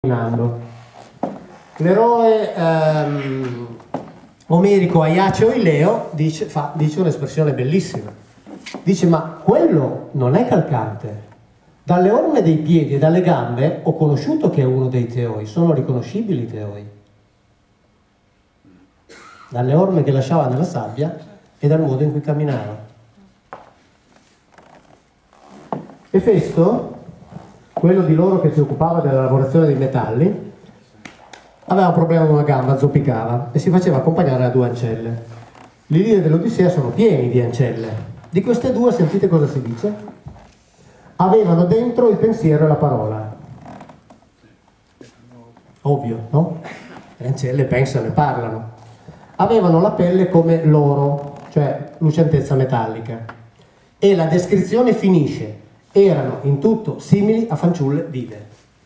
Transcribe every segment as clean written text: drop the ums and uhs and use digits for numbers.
L'eroe omerico Aiaceo Ileo dice un'espressione bellissima. Dice: ma quello non è calcante. Dalle orme dei piedi e dalle gambe ho conosciuto che è uno dei teoi. Sono riconoscibili i teoi. Dalle orme che lasciava nella sabbia e dal modo in cui camminava. Efesto, quello di loro che si occupava della lavorazione dei metalli, aveva un problema con una gamba, zoppicava e si faceva accompagnare da due ancelle. Gli Ilidi dell'Odissea sono pieni di ancelle. Di queste due sentite cosa si dice? Avevano dentro il pensiero e la parola. Ovvio, no? Le ancelle pensano e parlano. Avevano la pelle come l'oro, cioè lucentezza metallica. E la descrizione finisce: erano in tutto simili a fanciulle vive.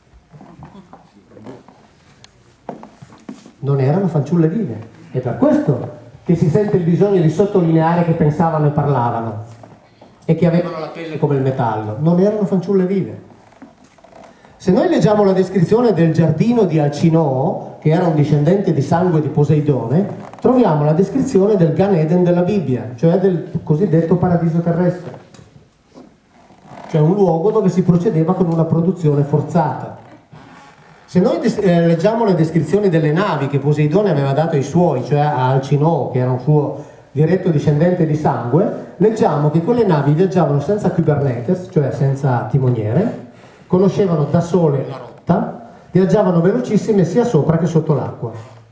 Non erano fanciulle vive. È per questo che si sente il bisogno di sottolineare che pensavano e parlavano e che avevano la pelle come il metallo. Non erano fanciulle vive. Se noi leggiamo la descrizione del giardino di Alcinoo, che era un discendente di sangue di Poseidone, troviamo la descrizione del Gan Eden della Bibbia, cioè del cosiddetto paradiso terrestre. Cioè un luogo dove si procedeva con una produzione forzata. Se noi leggiamo le descrizioni delle navi che Poseidone aveva dato ai suoi, cioè a Alcinoo, che era un suo diretto discendente di sangue, leggiamo che quelle navi viaggiavano senza Kubernetes, cioè senza timoniere, conoscevano da sole la rotta, viaggiavano velocissime sia sopra che sotto l'acqua.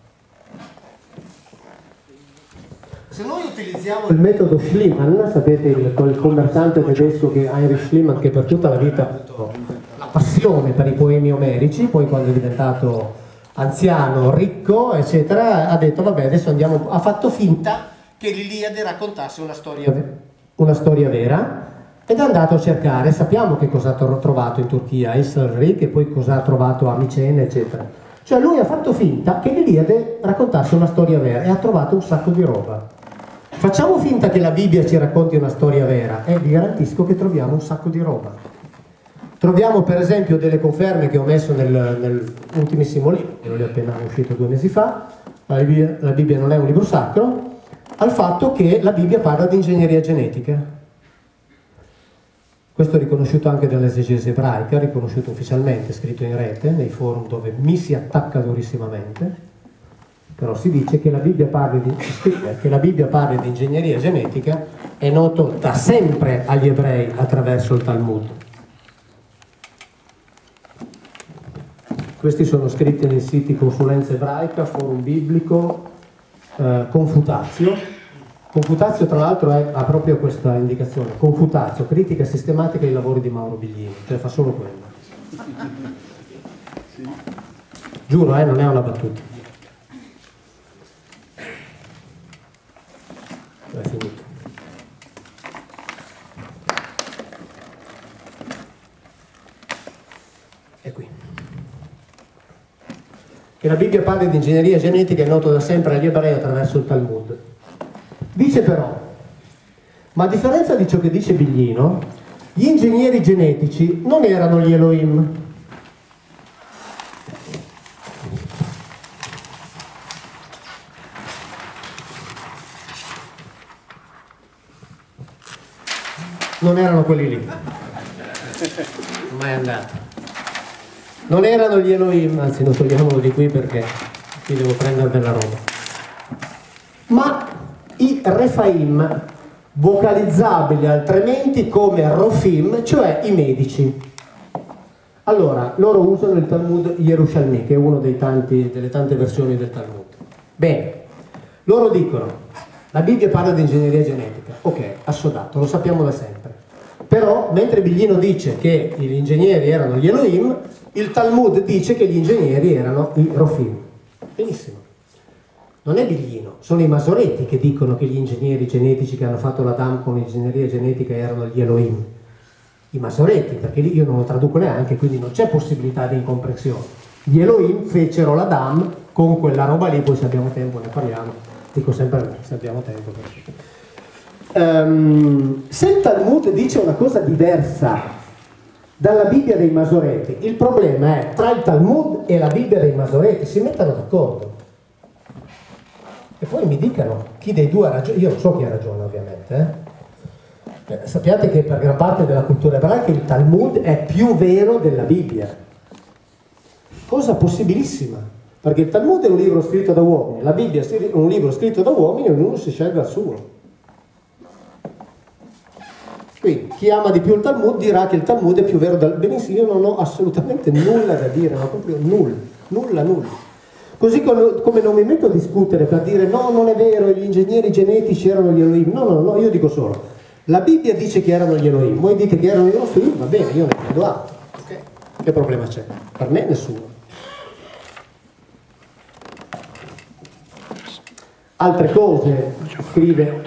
Se noi utilizziamo il metodo Schliemann, sapete il commerciante tedesco che Heinrich Schliemann, che per tutta la vita ha avuto la passione per i poemi omerici, poi quando è diventato anziano, ricco, eccetera, ha detto vabbè, adesso andiamo, ha fatto finta che l'Iliade raccontasse una storia vera ed è andato a cercare. Sappiamo che cosa ha trovato in Turchia, Esselrik, e poi cosa ha trovato a Micene, eccetera. Cioè lui ha fatto finta che l'Iliade raccontasse una storia vera e ha trovato un sacco di roba. Facciamo finta che la Bibbia ci racconti una storia vera e vi garantisco che troviamo un sacco di roba. Troviamo per esempio delle conferme che ho messo nell'ultimissimo libro, che non è appena uscito 2 mesi fa, la Bibbia non è un libro sacro, al fatto che la Bibbia parla di ingegneria genetica. Questo è riconosciuto anche dall'esegesi ebraica, riconosciuto ufficialmente, scritto in rete, nei forum dove mi si attacca durissimamente. Però si dice che la Bibbia parli di ingegneria genetica è noto da sempre agli ebrei attraverso il Talmud. Questi sono scritti nei siti Consulenza Ebraica, Forum Biblico, Confutazio. Confutazio tra l'altro ha proprio questa indicazione: Confutazio, critica sistematica dei lavori di Mauro Biglini, cioè fa solo quello. Giuro, non è una battuta. È finito. È qui. Che la Bibbia parla di ingegneria genetica è noto da sempre agli ebrei attraverso il Talmud. Dice però, ma a differenza di ciò che dice Biglino, gli ingegneri genetici non erano gli Elohim. Non erano quelli lì. Mai è andato. Non erano gli Elohim, anzi non togliamolo di qui perché qui devo prendere della roba. Ma i Refaim, vocalizzabili altrimenti come Rofim, cioè i medici. Allora, loro usano il Talmud Yerushalmi, che è uno delle tante versioni del Talmud. Bene, loro dicono, la Bibbia parla di ingegneria genetica. Ok, assodato, lo sappiamo da sempre. Però, mentre Biglino dice che gli ingegneri erano gli Elohim, il Talmud dice che gli ingegneri erano i Rofim. Benissimo. Non è Biglino, sono i Masoreti che dicono che gli ingegneri genetici che hanno fatto la DAM con ingegneria genetica erano gli Elohim. I Masoreti, perché lì io non lo traduco neanche, quindi non c'è possibilità di incomprensione. Gli Elohim fecero la DAM con quella roba lì, poi se abbiamo tempo ne parliamo. Dico sempre se abbiamo tempo. Se il Talmud dice una cosa diversa dalla Bibbia dei Masoreti. Il problema è tra il Talmud e la Bibbia dei Masoreti, si mettano d'accordo. E poi mi dicano chi dei due ha ragione. Io non so chi ha ragione, ovviamente. Sappiate che per gran parte della cultura ebraica il Talmud è più vero della Bibbia. Cosa possibilissima, perché il Talmud è un libro scritto da uomini, la Bibbia è un libro scritto da uomini e ognuno si sceglie il suo. Quindi chi ama di più il Talmud dirà che il Talmud è più vero del... Benissimo, io non ho assolutamente nulla da dire, ma proprio nulla. Così come non mi metto a discutere per dire no, non è vero, gli ingegneri genetici erano gli Elohim. No, io dico solo, la Bibbia dice che erano gli Elohim, voi dite che erano gli Elohim, va bene, io ne prendo atto. Okay. Che problema c'è? Per me nessuno. Altre cose, scrive...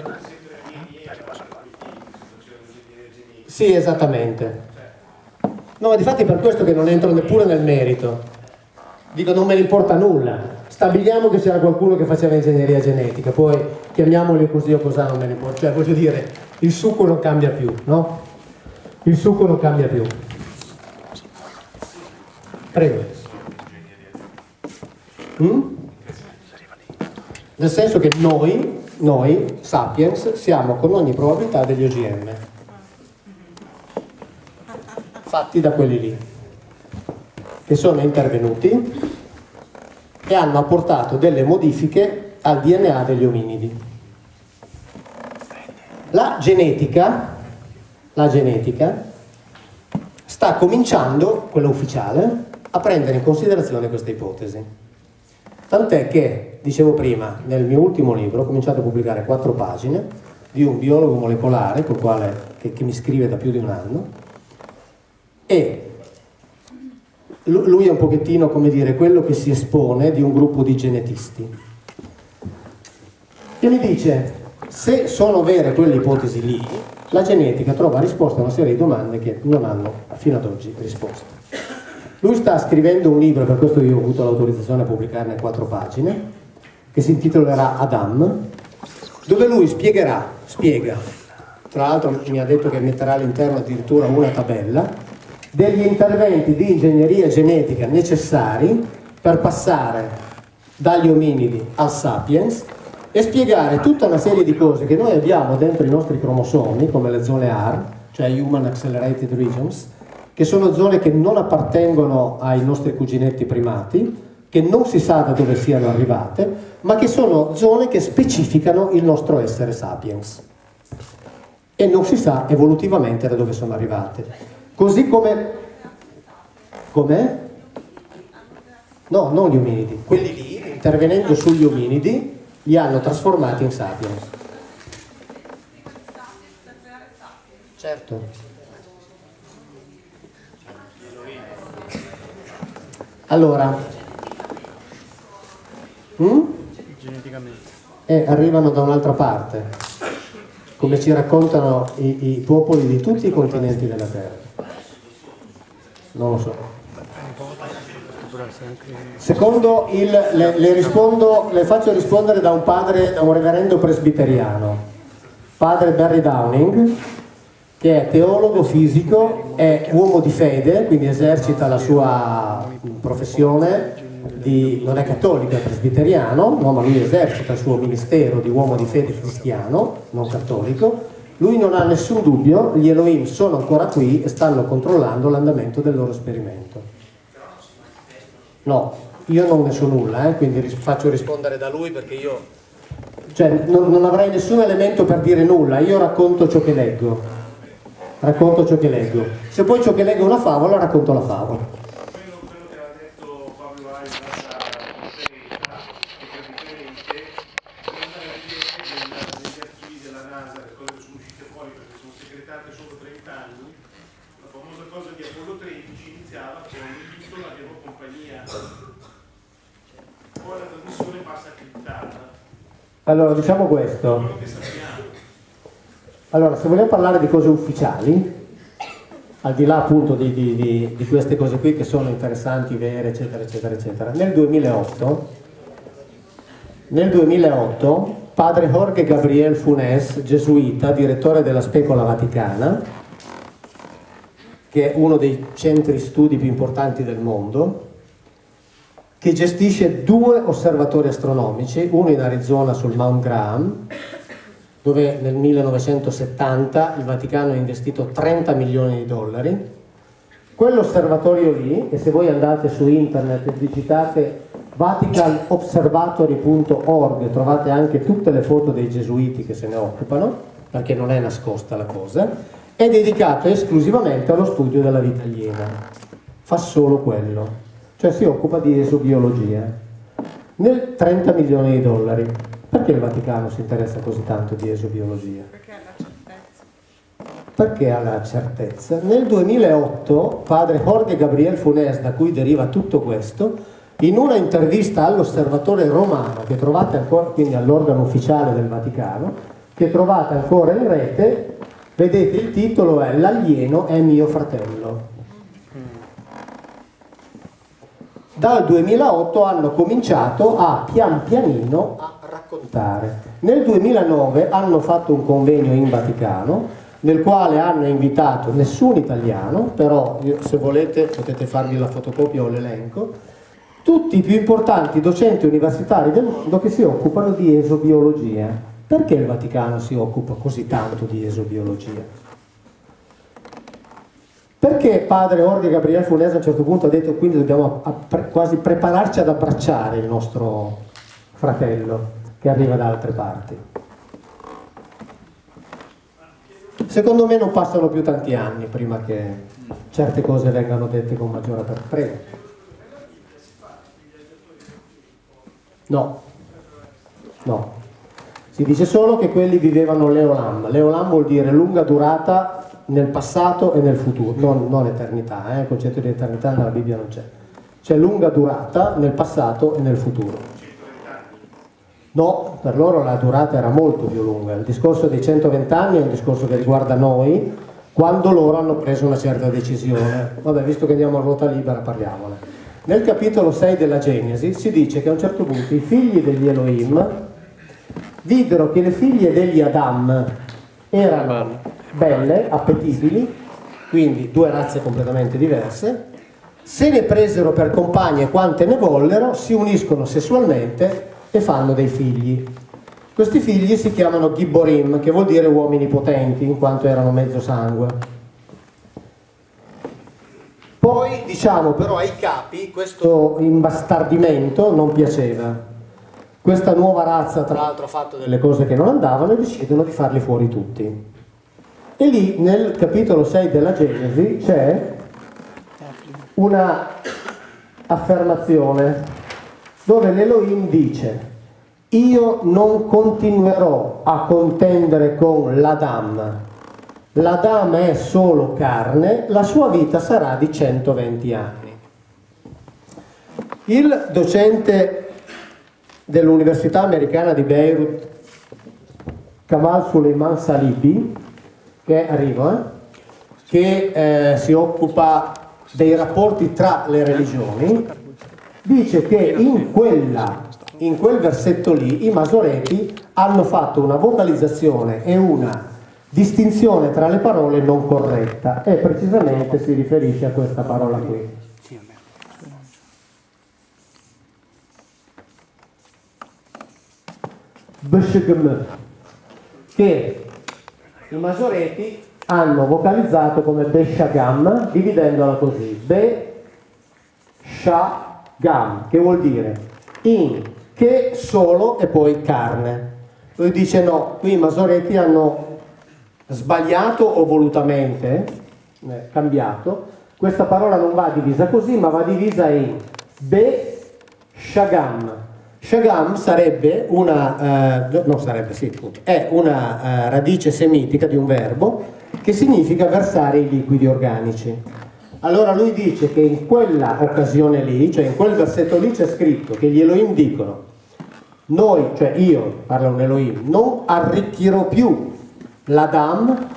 Sì, esattamente. No, ma difatti è per questo che non entro neppure nel merito. Dico, non me ne importa nulla. Stabiliamo che c'era qualcuno che faceva ingegneria genetica, poi chiamiamoli così o così, non me ne importa. Cioè, voglio dire, il succo non cambia più, no? Il succo non cambia più. Prego. Nel senso che noi, sapiens, siamo con ogni probabilità degli OGM. Fatti da quelli lì, che sono intervenuti e hanno apportato delle modifiche al DNA degli ominidi. La genetica sta cominciando, quella ufficiale, a prendere in considerazione questa ipotesi. Tant'è che, dicevo prima, nel mio ultimo libro ho cominciato a pubblicare 4 pagine di un biologo molecolare col quale, che mi scrive da più di un anno, e lui è un pochettino, come dire, quello che si espone di un gruppo di genetisti, che mi dice, se sono vere quelle ipotesi lì, la genetica trova risposta a una serie di domande che non hanno fino ad oggi risposta. Lui sta scrivendo un libro, per questo io ho avuto l'autorizzazione a pubblicarne 4 pagine, che si intitolerà Adam, dove lui spiega, tra l'altro mi ha detto che metterà all'interno addirittura una tabella, degli interventi di ingegneria genetica necessari per passare dagli ominidi al sapiens e spiegare tutta una serie di cose che noi abbiamo dentro i nostri cromosomi, come le zone AR, cioè Human Accelerated Regions, che sono zone che non appartengono ai nostri cuginetti primati, che non si sa da dove siano arrivate, ma che sono zone che specificano il nostro essere sapiens. E non si sa evolutivamente da dove sono arrivate. Così come... Com'è? No, non gli ominidi. Quelli lì, intervenendo sugli ominidi, li hanno trasformati in sapiens. Certo. Allora... Geneticamente. Arrivano da un'altra parte, come ci raccontano i popoli di tutti i continenti della Terra. Non lo so. Secondo le faccio rispondere da un reverendo presbiteriano, padre Barry Downing, che è teologo fisico, è uomo di fede, quindi esercita la sua professione non è cattolico, è presbiteriano, no, ma lui esercita il suo ministero di uomo di fede cristiano, non cattolico. Lui non ha nessun dubbio, gli Elohim sono ancora qui e stanno controllando l'andamento del loro esperimento. No, io non ne so nulla, quindi faccio rispondere da lui perché io... Cioè, non avrei nessun elemento per dire nulla, io racconto ciò che leggo. Racconto ciò che leggo. Se poi ciò che leggo è una favola, racconto la favola. Allora, diciamo questo. Allora, se vogliamo parlare di cose ufficiali, al di là appunto di queste cose qui che sono interessanti, vere, eccetera, eccetera, eccetera, nel 2008 padre Jorge Gabriel Funes, gesuita, direttore della Specola Vaticana, che è uno dei centri studi più importanti del mondo, che gestisce 2 osservatori astronomici, uno in Arizona sul Mount Graham, dove nel 1970 il Vaticano ha investito 30 milioni di dollari. Quell'osservatorio lì, e se voi andate su internet e digitate vaticanobservatory.org trovate anche tutte le foto dei gesuiti che se ne occupano, perché non è nascosta la cosa, è dedicato esclusivamente allo studio della vita aliena. Fa solo quello. Cioè si occupa di esobiologia. Nel 30 milioni di dollari. Perché il Vaticano si interessa così tanto di esobiologia? Perché ha la certezza. Perché ha la certezza? Nel 2008 padre Jorge Gabriel Funes, da cui deriva tutto questo, in una intervista all'Osservatore Romano, che trovate ancora, quindi all'organo ufficiale del Vaticano, che trovate ancora in rete, vedete il titolo è "L'alieno è mio fratello". Dal 2008 hanno cominciato a pian pianino a raccontare. Nel 2009 hanno fatto un convegno in Vaticano nel quale hanno invitato nessun italiano, però se volete potete farvi la fotocopia o l'elenco, tutti i più importanti docenti universitari del mondo che si occupano di esobiologia. Perché il Vaticano si occupa così tanto di esobiologia? Perché padre Jorge Gabriel Funes a un certo punto ha detto quindi dobbiamo quasi prepararci ad abbracciare il nostro fratello che arriva da altre parti? Secondo me non passano più tanti anni prima che certe cose vengano dette con maggiore apertura. Prego. No, no. Si dice solo che quelli vivevano l'Eolam. L'Eolam vuol dire lunga durata nel passato e nel futuro, non eternità, il concetto di eternità nella Bibbia non c'è. C'è lunga durata nel passato e nel futuro. No, per loro la durata era molto più lunga. Il discorso dei 120 anni è un discorso che riguarda noi, quando loro hanno preso una certa decisione. Vabbè, visto che andiamo a ruota libera, parliamone. Nel capitolo 6 della Genesi si dice che a un certo punto i figli degli Elohim videro che le figlie degli Adam erano belle, appetibili, quindi 2 razze completamente diverse, se ne presero per compagne quante ne vollero, si uniscono sessualmente e fanno dei figli. Questi figli si chiamano Gibborim, che vuol dire uomini potenti, in quanto erano mezzo sangue. Poi, diciamo, però ai capi questo imbastardimento non piaceva. Questa nuova razza, tra l'altro, ha fatto delle cose che non andavano e decidono di farli fuori tutti. E lì, nel capitolo 6 della Genesi, c'è una affermazione dove l'Elohim dice: io non continuerò a contendere con l'Adam. L'Adam è solo carne, la sua vita sarà di 120 anni. Il docente dell'Università Americana di Beirut, Kamal Suleiman Salibi, che arriva, che si occupa dei rapporti tra le religioni, dice che in quel versetto lì i masoreti hanno fatto una vocalizzazione e una distinzione tra le parole non corretta, e precisamente si riferisce a questa parola qui. Beshegem, che i masoreti hanno vocalizzato come Beshagam, dividendola così: Be-Sha-Gam, che vuol dire in, che, solo e poi carne. Lui dice no, qui i masoreti hanno sbagliato o volutamente cambiato. Questa parola non va divisa così, ma va divisa in Be-Shagam. Shagam sarebbe una, è una radice semitica di un verbo che significa versare i liquidi organici. Allora lui dice che in quella occasione lì, cioè in quel versetto lì, c'è scritto che gli Elohim dicono: noi, cioè io, parla un Elohim, non arricchirò più l'Adam,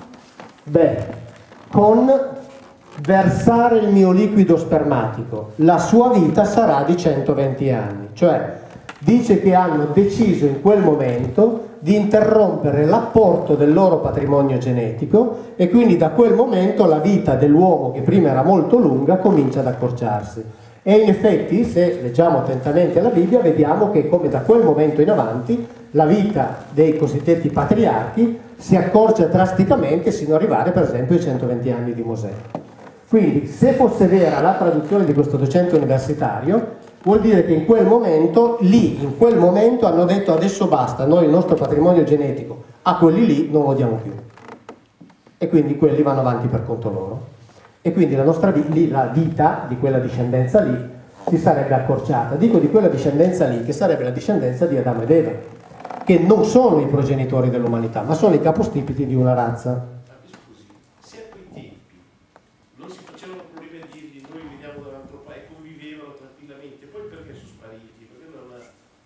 con versare il mio liquido spermatico, la sua vita sarà di 120 anni. Cioè dice che hanno deciso in quel momento di interrompere l'apporto del loro patrimonio genetico e quindi da quel momento la vita dell'uomo, che prima era molto lunga, comincia ad accorciarsi. E in effetti, se leggiamo attentamente la Bibbia, vediamo che come da quel momento in avanti la vita dei cosiddetti patriarchi si accorcia drasticamente sino ad arrivare per esempio ai 120 anni di Mosè. Quindi se fosse vera la traduzione di questo docente universitario, vuol dire che in quel momento, in quel momento hanno detto adesso basta, noi il nostro patrimonio genetico a quelli lì non lo diamo più. E quindi quelli vanno avanti per conto loro. E quindi la nostra la vita di quella discendenza lì si sarebbe accorciata. Dico di quella discendenza lì che sarebbe la discendenza di Adamo ed Eva, che non sono i progenitori dell'umanità, ma sono i capostipiti di una razza. Scusi, se a quei tempi non si facevano problemi a dirgli noi veniamo da un altro paese e convivevano tranquillamente, poi perché sono spariti? Perché non...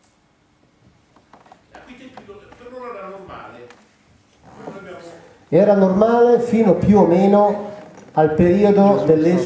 A quei tempi per loro era normale. Era normale fino più o meno al periodo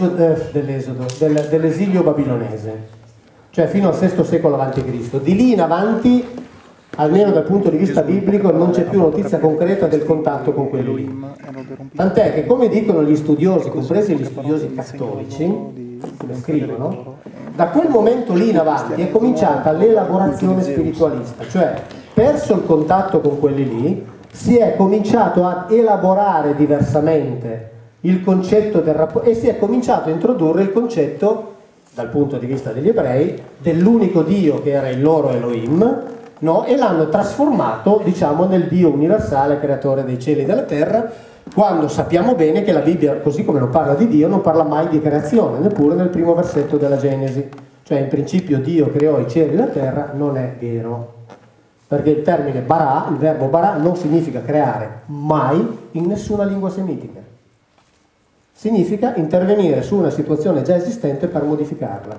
dell'esilio babilonese, cioè fino al VI secolo a.C. Di lì in avanti, almeno dal punto di vista biblico, non c'è più notizia concreta del contatto con quelli lì. Tant'è che, come dicono gli studiosi, compresi gli studiosi cattolici, che scrivono, da quel momento lì in avanti è cominciata l'elaborazione spiritualista, cioè perso il contatto con quelli lì, si è cominciato ad elaborare diversamente il concetto del rapporto e si è cominciato a introdurre il concetto, dal punto di vista degli ebrei, dell'unico Dio che era il loro Elohim, no? E l'hanno trasformato, diciamo, nel Dio universale, creatore dei cieli e della terra, quando sappiamo bene che la Bibbia, così come non parla di Dio, non parla mai di creazione, neppure nel primo versetto della Genesi. Cioè, in principio Dio creò i cieli e la terra, non è vero. Perché il termine bara, il verbo bara, non significa creare mai in nessuna lingua semitica. Significa intervenire su una situazione già esistente per modificarla.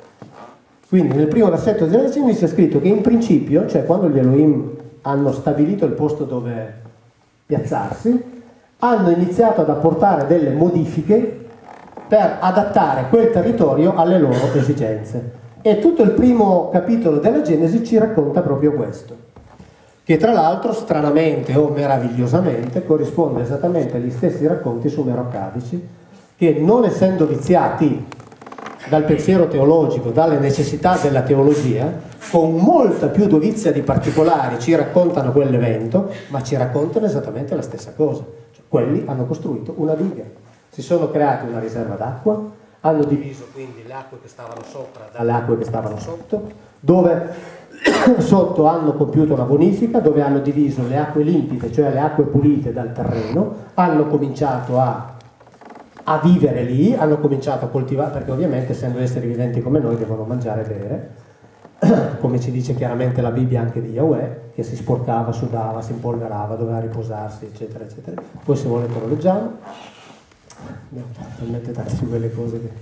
Quindi nel primo versetto della Genesi c'è scritto che in principio, cioè quando gli Elohim hanno stabilito il posto dove piazzarsi, hanno iniziato ad apportare delle modifiche per adattare quel territorio alle loro esigenze. E tutto il primo capitolo della Genesi ci racconta proprio questo, che tra l'altro stranamente o meravigliosamente corrisponde esattamente agli stessi racconti sumero-accadici, che non essendo viziati dal pensiero teologico, dalle necessità della teologia, con molta più dovizia di particolari ci raccontano quell'evento, ma ci raccontano esattamente la stessa cosa. Cioè, quelli hanno costruito una diga, si sono creati una riserva d'acqua, hanno diviso quindi le acque che stavano sopra dalle acque che stavano sotto, dove sotto hanno compiuto una bonifica, dove hanno diviso le acque limpide, cioè le acque pulite dal terreno, hanno cominciato a vivere lì, hanno cominciato a coltivare, perché ovviamente essendo esseri viventi come noi devono mangiare e bere, come ci dice chiaramente la Bibbia anche di Yahweh, che si sporcava, sudava, si impolverava, doveva riposarsi, eccetera, eccetera. Poi se volete lo leggiamo. Talmente tante su quelle cose che...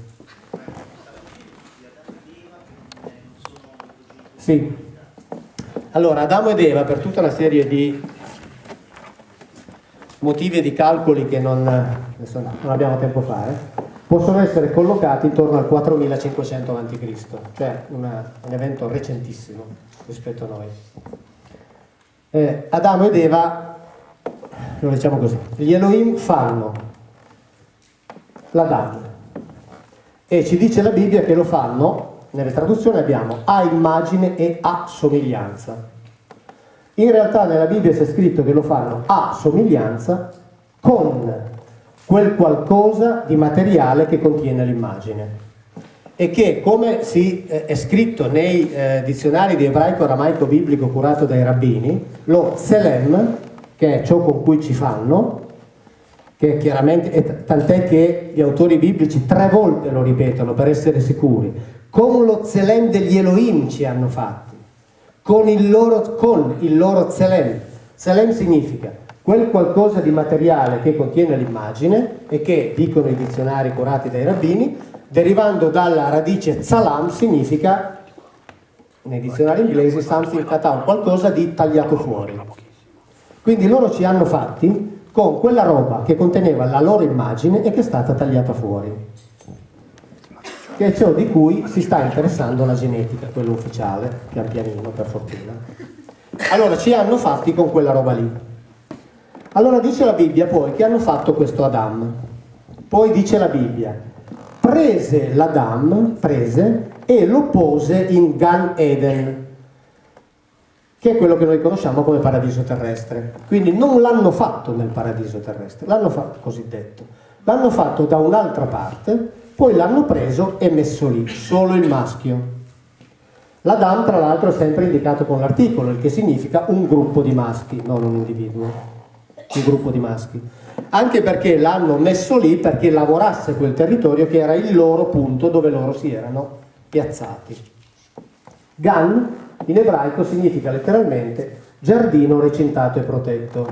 Sì. Allora, Adamo ed Eva, per tutta una serie di motivi e di calcoli che adesso non abbiamo tempo a fare, possono essere collocati intorno al 4500 a.C., cioè un evento recentissimo rispetto a noi. Adamo ed Eva, lo diciamo così, gli Elohim fanno l'Adam e ci dice la Bibbia che lo fanno, nelle traduzioni abbiamo a immagine e a somiglianza. In realtà nella Bibbia c'è scritto che lo fanno a somiglianza con quel qualcosa di materiale che contiene l'immagine e che, come è scritto nei dizionari di ebraico aramaico biblico curato dai rabbini, lo tselem, che è ciò con cui ci fanno, che chiaramente, tant'è che gli autori biblici 3 volte lo ripetono per essere sicuri, con lo tselem degli Elohim ci hanno fatti, con il loro tselem. Tselem significa quel qualcosa di materiale che contiene l'immagine e che, dicono i dizionari curati dai rabbini, derivando dalla radice tsalam, significa, nei dizionari inglesi, something cut out, qualcosa di tagliato fuori. Quindi loro ci hanno fatti con quella roba che conteneva la loro immagine e che è stata tagliata fuori, che è ciò di cui si sta interessando la genetica, quello ufficiale, pian pianino, per fortuna. Allora ci hanno fatti con quella roba lì. Allora dice la Bibbia poi che hanno fatto questo Adam. Poi dice la Bibbia, prese l'Adam, e lo pose in Gan Eden, che è quello che noi conosciamo come paradiso terrestre. Quindi non l'hanno fatto nel paradiso terrestre, l'hanno fatto cosiddetto, l'hanno fatto da un'altra parte, poi l'hanno preso e messo lì, solo il maschio. L'Adam tra l'altro è sempre indicato con l'articolo, il che significa un gruppo di maschi, non un individuo, un gruppo di maschi. Anche perché l'hanno messo lì perché lavorasse quel territorio che era il loro punto dove loro si erano piazzati. Gan in ebraico significa letteralmente giardino recintato e protetto.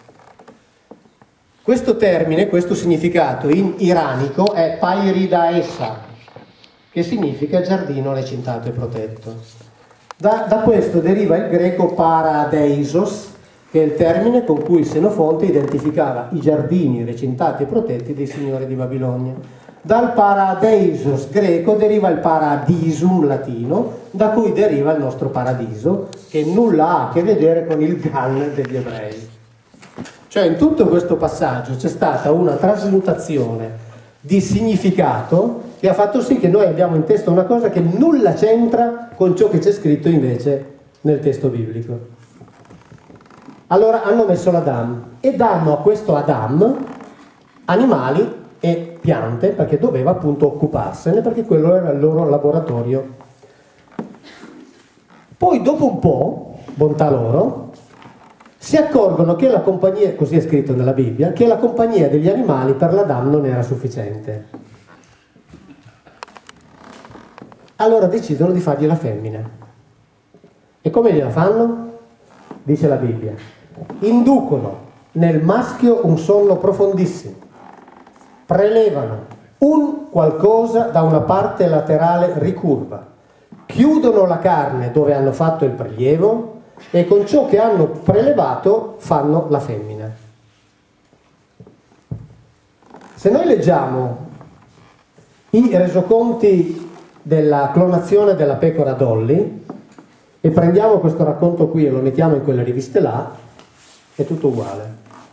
Questo termine, questo significato in iranico è Pairidaesa, che significa giardino recintato e protetto. Da questo deriva il greco paradeisos, che è il termine con cui Senofonte identificava i giardini recintati e protetti dei signori di Babilonia. Dal paradeisos greco deriva il paradisum latino, da cui deriva il nostro paradiso, che nulla ha a che vedere con il Gan degli ebrei. Cioè in tutto questo passaggio c'è stata una trasmutazione di significato che ha fatto sì che noi abbiamo in testa una cosa che nulla c'entra con ciò che c'è scritto invece nel testo biblico. Allora hanno messo l'Adam e danno a questo Adam animali e piante perché doveva appunto occuparsene, perché quello era il loro laboratorio. Poi dopo un po', bontà loro, si accorgono che la compagnia, così è scritto nella Bibbia, che la compagnia degli animali per l'Adam non era sufficiente. Allora decidono di fargli la femmina. E come gliela fanno? Dice la Bibbia. Inducono nel maschio un sonno profondissimo, prelevano un qualcosa da una parte laterale ricurva, chiudono la carne dove hanno fatto il prelievo e con ciò che hanno prelevato fanno la femmina. Se noi leggiamo i resoconti della clonazione della pecora Dolly e prendiamo questo racconto qui e lo mettiamo in quelle riviste là, è tutto uguale.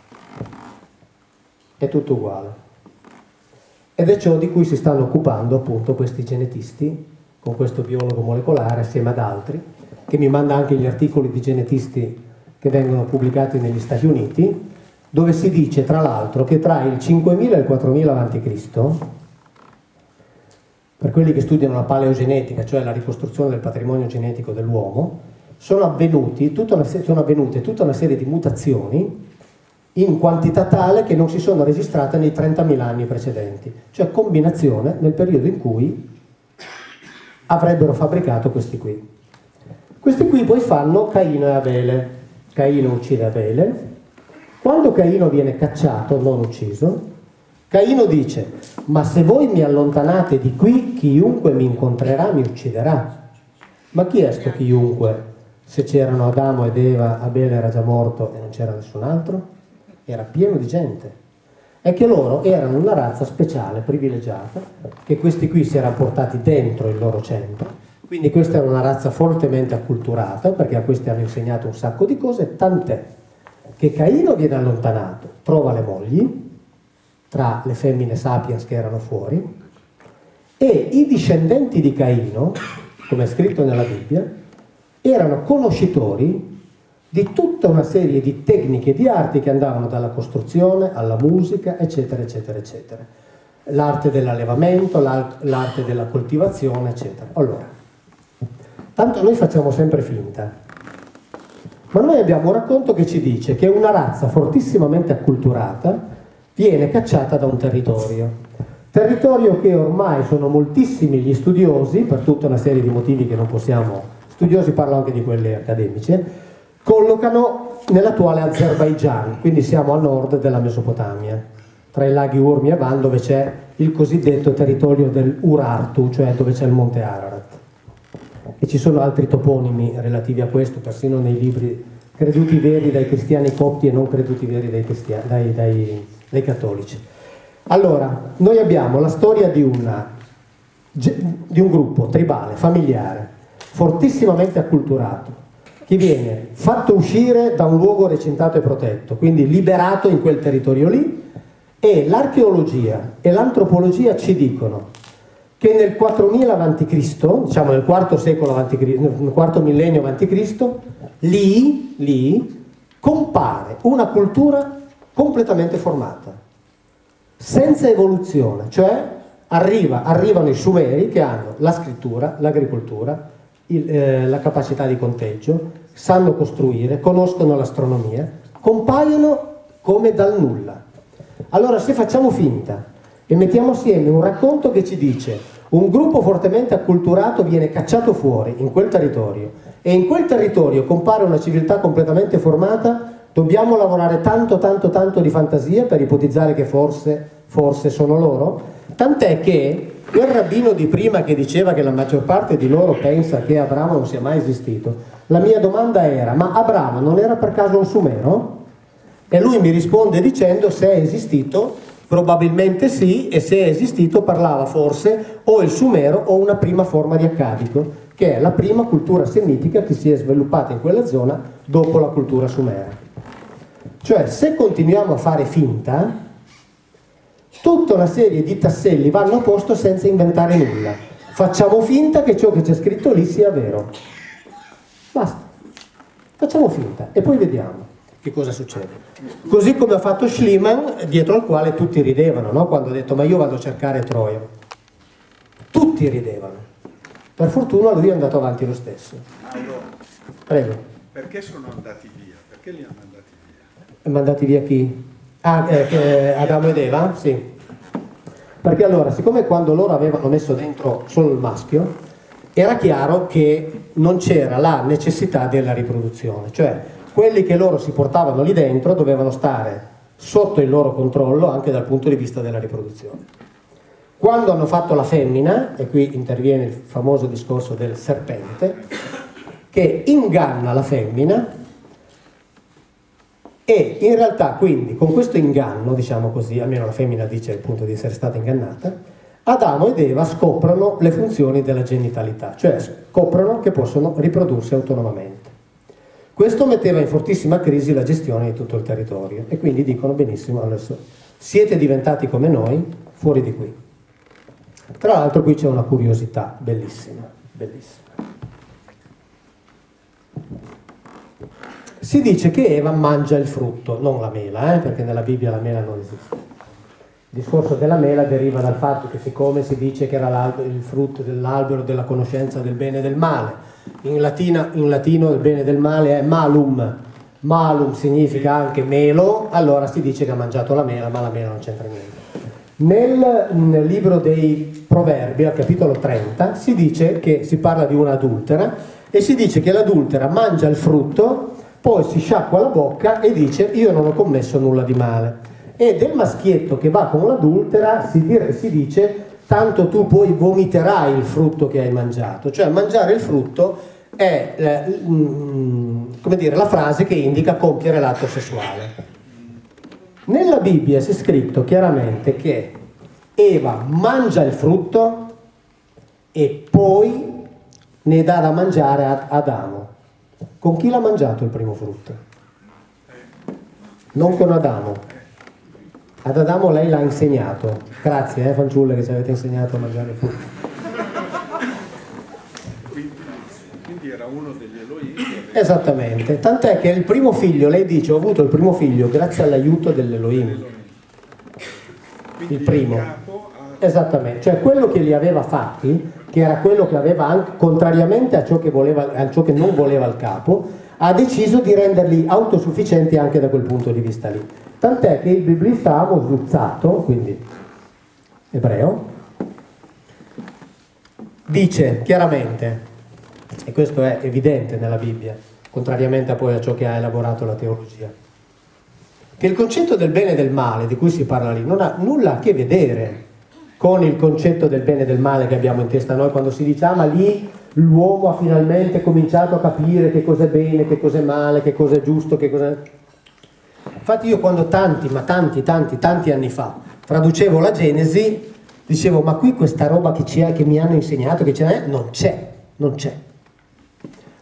È tutto uguale. Ed è ciò di cui si stanno occupando appunto questi genetisti, con questo biologo molecolare assieme ad altri, che mi manda anche gli articoli di genetisti che vengono pubblicati negli Stati Uniti, dove si dice tra l'altro che tra il 5000 e il 4000 a.C., per quelli che studiano la paleogenetica, cioè la ricostruzione del patrimonio genetico dell'uomo, sono avvenute tutta una serie di mutazioni in quantità tale che non si sono registrate nei 30.000 anni precedenti, cioè combinazione nel periodo in cui avrebbero fabbricato questi qui. Questi qui poi fanno Caino e Abele. Caino uccide Abele. Quando Caino viene cacciato, non ucciso, Caino dice: ma se voi mi allontanate di qui, chiunque mi incontrerà mi ucciderà. Ma chi è sto chiunque? Se c'erano Adamo ed Eva, Abele era già morto e non c'era nessun altro? Era pieno di gente. È che loro erano una razza speciale, privilegiata, che questi qui si erano portati dentro il loro centro. Quindi questa era una razza fortemente acculturata, perché a questi hanno insegnato un sacco di cose, tant'è che Caino viene allontanato, trova le mogli, tra le femmine sapiens che erano fuori, e i discendenti di Caino, come è scritto nella Bibbia, erano conoscitori di tutta una serie di tecniche e di arti che andavano dalla costruzione alla musica, eccetera, eccetera, eccetera. L'arte dell'allevamento, l'arte della coltivazione, eccetera. Allora, tanto noi facciamo sempre finta, ma noi abbiamo un racconto che ci dice che una razza fortissimamente acculturata viene cacciata da un territorio che ormai sono moltissimi gli studiosi, per tutta una serie di motivi che non possiamo, studiosi parlo anche di quelli accademici, collocano nell'attuale Azerbaigian, quindi siamo a nord della Mesopotamia, tra i laghi Urmi e Van, dove c'è il cosiddetto territorio dell'Urartu, cioè dove c'è il monte Ararat. E ci sono altri toponimi relativi a questo, persino nei libri creduti veri dai cristiani copti e non creduti veri dai cattolici. Allora, noi abbiamo la storia di un gruppo tribale, familiare, fortissimamente acculturato, che viene fatto uscire da un luogo recintato e protetto, quindi liberato in quel territorio lì, e l'archeologia e l'antropologia ci dicono che nel 4000 a.C., diciamo nel IV secolo nel quarto millennio a.C., lì compare una cultura completamente formata, senza evoluzione, cioè arrivano i Sumeri che hanno la scrittura, l'agricoltura, la capacità di conteggio, sanno costruire, conoscono l'astronomia, compaiono come dal nulla. Allora, se facciamo finta e mettiamo assieme un racconto che ci dice un gruppo fortemente acculturato viene cacciato fuori in quel territorio e in quel territorio compare una civiltà completamente formata, dobbiamo lavorare tanto di fantasia per ipotizzare che forse sono loro? Tant'è che quel rabbino di prima che diceva che la maggior parte di loro pensa che Abramo non sia mai esistito, la mia domanda era: ma Abramo non era per caso un sumero? E lui mi risponde dicendo: se è esistito, probabilmente sì, e se è esistito parlava forse o il sumero o una prima forma di accadico, che è la prima cultura semitica che si è sviluppata in quella zona dopo la cultura sumera. Cioè, se continuiamo a fare finta, tutta una serie di tasselli vanno a posto senza inventare nulla. Facciamo finta che ciò che c'è scritto lì sia vero. Basta. Facciamo finta e poi vediamo che cosa succede. Così come ha fatto Schliemann, dietro al quale tutti ridevano, no? Quando ha detto: ma io vado a cercare Troia. Tutti ridevano. Per fortuna lui è andato avanti lo stesso. Allora, Prego. perché sono andati via? Perché li hanno mandati via? Mandati via chi? Adamo ed Eva? Sì. Perché allora, siccome quando loro avevano messo dentro solo il maschio, era chiaro che non c'era la necessità della riproduzione, cioè quelli che loro si portavano lì dentro dovevano stare sotto il loro controllo anche dal punto di vista della riproduzione. Quando hanno fatto la femmina, e qui interviene il famoso discorso del serpente, che inganna la femmina, e in realtà quindi con questo inganno, diciamo così, almeno la femmina dice appunto di essere stata ingannata, Adamo ed Eva scoprono le funzioni della genitalità, cioè scoprono che possono riprodursi autonomamente. Questo metteva in fortissima crisi la gestione di tutto il territorio e quindi dicono: benissimo, adesso siete diventati come noi, fuori di qui. Tra l'altro qui c'è una curiosità bellissima, bellissima. Si dice che Eva mangia il frutto, non la mela, perché nella Bibbia la mela non esiste. Il discorso della mela deriva dal fatto che, siccome si dice che era il frutto dell'albero della conoscenza del bene e del male, in latino il bene e del male è malum, malum significa anche melo, allora si dice che ha mangiato la mela, ma la mela non c'entra niente. Nel libro dei Proverbi, al capitolo 30, si dice che si parla di un'adultera e si dice che l'adultera mangia il frutto, poi si sciacqua la bocca e dice: io non ho commesso nulla di male. E del maschietto che va con l'adultera si dice: tanto tu poi vomiterai il frutto che hai mangiato. Cioè mangiare il frutto è come dire, la frase che indica compiere l'atto sessuale. Nella Bibbia si è scritto chiaramente che Eva mangia il frutto e poi ne dà da mangiare ad Adamo. Con chi l'ha mangiato il primo frutto? Non con Adamo. Ad Adamo lei l'ha insegnato. Grazie, fanciulle, che ci avete insegnato a mangiare il frutto. Quindi era uno degli Elohim. Esattamente. Tant'è che il primo figlio, lei dice: ho avuto il primo figlio grazie all'aiuto dell'Elohim. Il primo. Esattamente. Cioè quello che li aveva fatti, che era quello che aveva anche, contrariamente a ciò che non voleva il capo, ha deciso di renderli autosufficienti anche da quel punto di vista lì. Tant'è che il biblista Amos Luzzatto, quindi ebreo, dice chiaramente, e questo è evidente nella Bibbia, contrariamente a poi a ciò che ha elaborato la teologia, che il concetto del bene e del male di cui si parla lì non ha nulla a che vedere con il concetto del bene e del male che abbiamo in testa noi quando si dice: ah, ma lì l'uomo ha finalmente cominciato a capire che cos'è bene, che cos'è male, che cos'è giusto, che cos'è... Infatti io quando tanti anni fa traducevo la Genesi, dicevo: ma qui questa roba che mi hanno insegnato, che c'è, non c'è.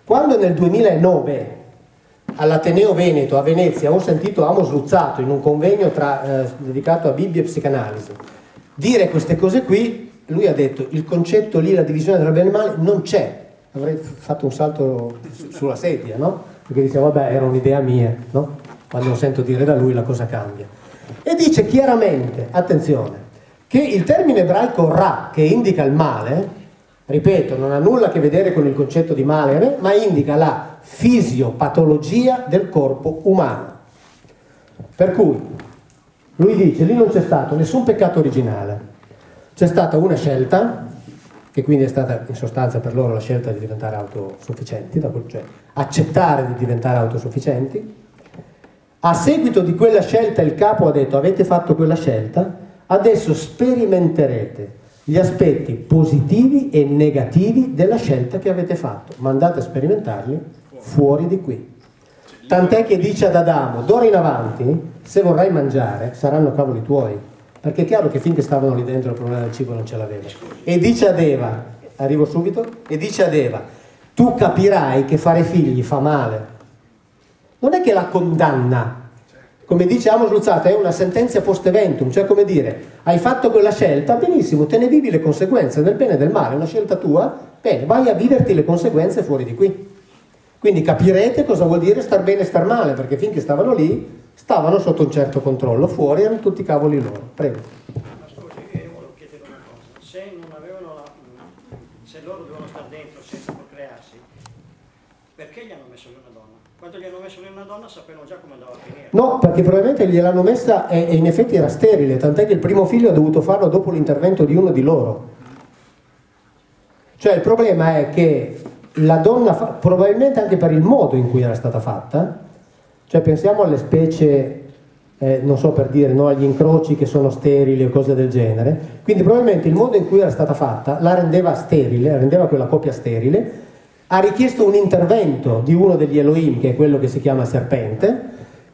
Quando nel 2009 all'Ateneo Veneto a Venezia ho sentito Amos Luzzatto in un convegno dedicato a Bibbia e psicanalisi dire queste cose qui, lui ha detto il concetto lì, la divisione tra bene e male non c'è. Avrei fatto un salto sulla sedia, no? Perché diceva vabbè, era un'idea mia, no? Quando lo sento dire da lui la cosa cambia. E dice chiaramente, attenzione, che il termine ebraico ra, che indica il male, ripeto, non ha nulla a che vedere con il concetto di male, ma indica la fisiopatologia del corpo umano. Per cui lui dice, lì non c'è stato nessun peccato originale, c'è stata una scelta, che quindi è stata in sostanza per loro la scelta di diventare autosufficienti, cioè accettare di diventare autosufficienti. A seguito di quella scelta il capo ha detto avete fatto quella scelta, adesso sperimenterete gli aspetti positivi e negativi della scelta che avete fatto, ma andate a sperimentarli fuori di qui. Tant'è che dice ad Adamo, d'ora in avanti, se vorrai mangiare, saranno cavoli tuoi, perché è chiaro che finché stavano lì dentro il problema del cibo non ce l'aveva. E dice ad Eva, arrivo subito, e dice ad Eva, tu capirai che fare figli fa male. Non è che la condanna, come dice Amos Luzzatto, è una sentenza post eventum, cioè come dire, hai fatto quella scelta, benissimo, te ne vivi le conseguenze del bene e del male, è una scelta tua, bene, vai a viverti le conseguenze fuori di qui. Quindi capirete cosa vuol dire star bene e star male, perché finché stavano lì, stavano sotto un certo controllo, fuori erano tutti cavoli loro. Prego. Ascolti, volevo chiedere una cosa, se non avevano se loro dovevano stare dentro senza procrearsi, perché gli hanno messo lì una donna? Quando gli hanno messo lì una donna sapevano già come andava a finire. No, perché probabilmente gliel'hanno messa e in effetti era sterile, tant'è che il primo figlio ha dovuto farlo dopo l'intervento di uno di loro. Cioè il problema è che la donna, probabilmente anche per il modo in cui era stata fatta, cioè pensiamo alle specie, non so per dire, no, agli incroci che sono sterili o cose del genere, quindi probabilmente il modo in cui era stata fatta la rendeva sterile, la rendeva quella coppia sterile, ha richiesto un intervento di uno degli Elohim, che è quello che si chiama serpente,